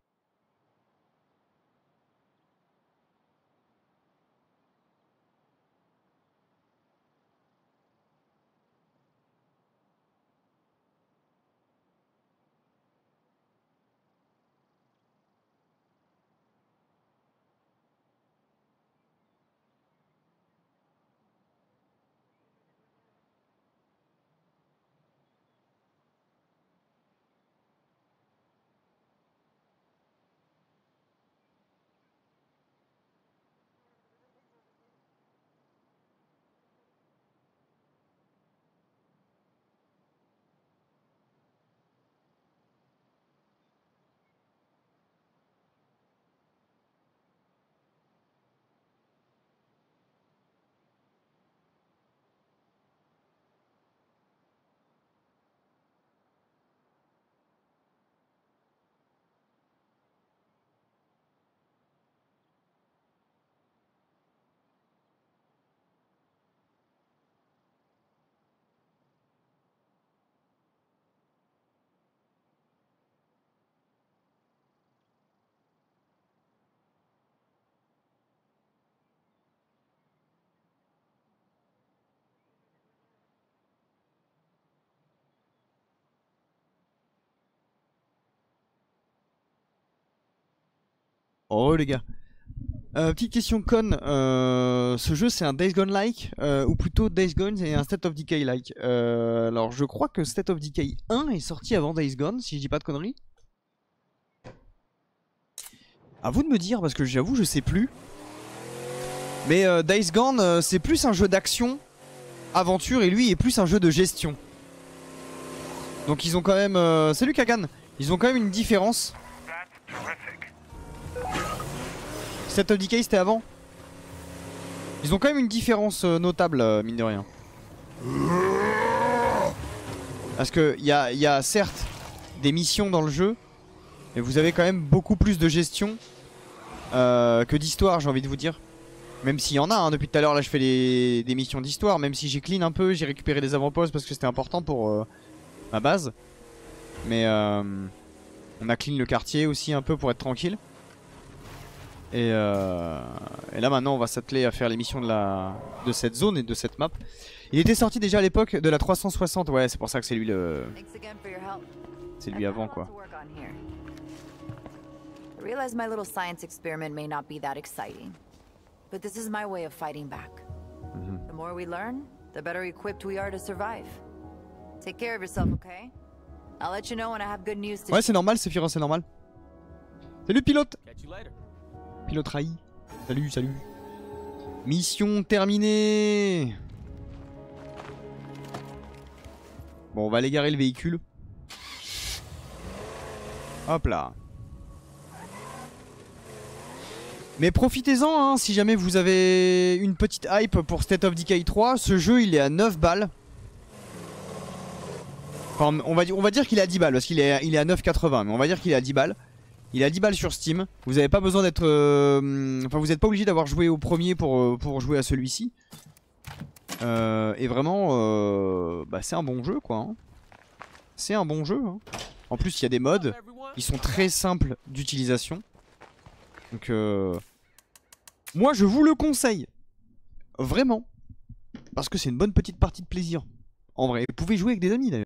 Oh les gars. Euh, petite question conne, euh, ce jeu c'est un Days Gone like euh, ou plutôt Days Gone et un State of Decay like euh, alors je crois que State of Decay un est sorti avant Days Gone si je dis pas de conneries. À vous de me dire parce que j'avoue je sais plus. Mais euh, Days Gone euh, c'est plus un jeu d'action aventure et lui est plus un jeu de gestion. Donc ils ont quand même... Euh... Salut Kagan. Ils ont quand même une différence. State of Decay c'était avant. Ils ont quand même une différence euh, notable euh, mine de rien. Parce que il y a, y a certes des missions dans le jeu, mais vous avez quand même beaucoup plus de gestion euh, que d'histoire, j'ai envie de vous dire. Même s'il y en a, hein, depuis tout à l'heure là je fais les, des missions d'histoire. Même si j'ai clean un peu, j'ai récupéré des avant-postes parce que c'était important pour euh, ma base. Mais euh, on a clean le quartier aussi un peu pour être tranquille. Et, euh, et là maintenant on va s'atteler à faire les missions de, la, de cette zone et de cette map. Il était sorti déjà à l'époque de la trois cent soixante, ouais c'est pour ça que c'est lui le... C'est lui avant quoi. I realize my little science experiment may not be that exciting, but this is my way of fighting back. Mm-hmm. The more we learn, the better equipped we are to survive. Take care of yourself, okay? I'll let you know when I have good news to... Ouais c'est normal, Sephiroth, c'est normal. Salut pilote. Pilote trahi. Salut, salut. Mission terminée. Bon, on va aller garer le véhicule. Hop là. Mais profitez-en, hein, si jamais vous avez une petite hype pour State of Decay trois. Ce jeu, il est à neuf balles. Enfin, on va, on va dire qu'il est à dix balles parce qu'il est, il est à neuf quatre-vingts, mais on va dire qu'il est à dix balles. Il est à dix balles sur Steam. Vous n'avez pas besoin d'être... Euh, enfin, vous n'êtes pas obligé d'avoir joué au premier pour, pour jouer à celui-ci. Euh, et vraiment, euh, bah, c'est un bon jeu, quoi. Hein. C'est un bon jeu. Hein. En plus, il y a des mods qui sont très simples d'utilisation. Donc, euh, moi, je vous le conseille. Vraiment. Parce que c'est une bonne petite partie de plaisir. En vrai, vous pouvez jouer avec des amis, d'ailleurs.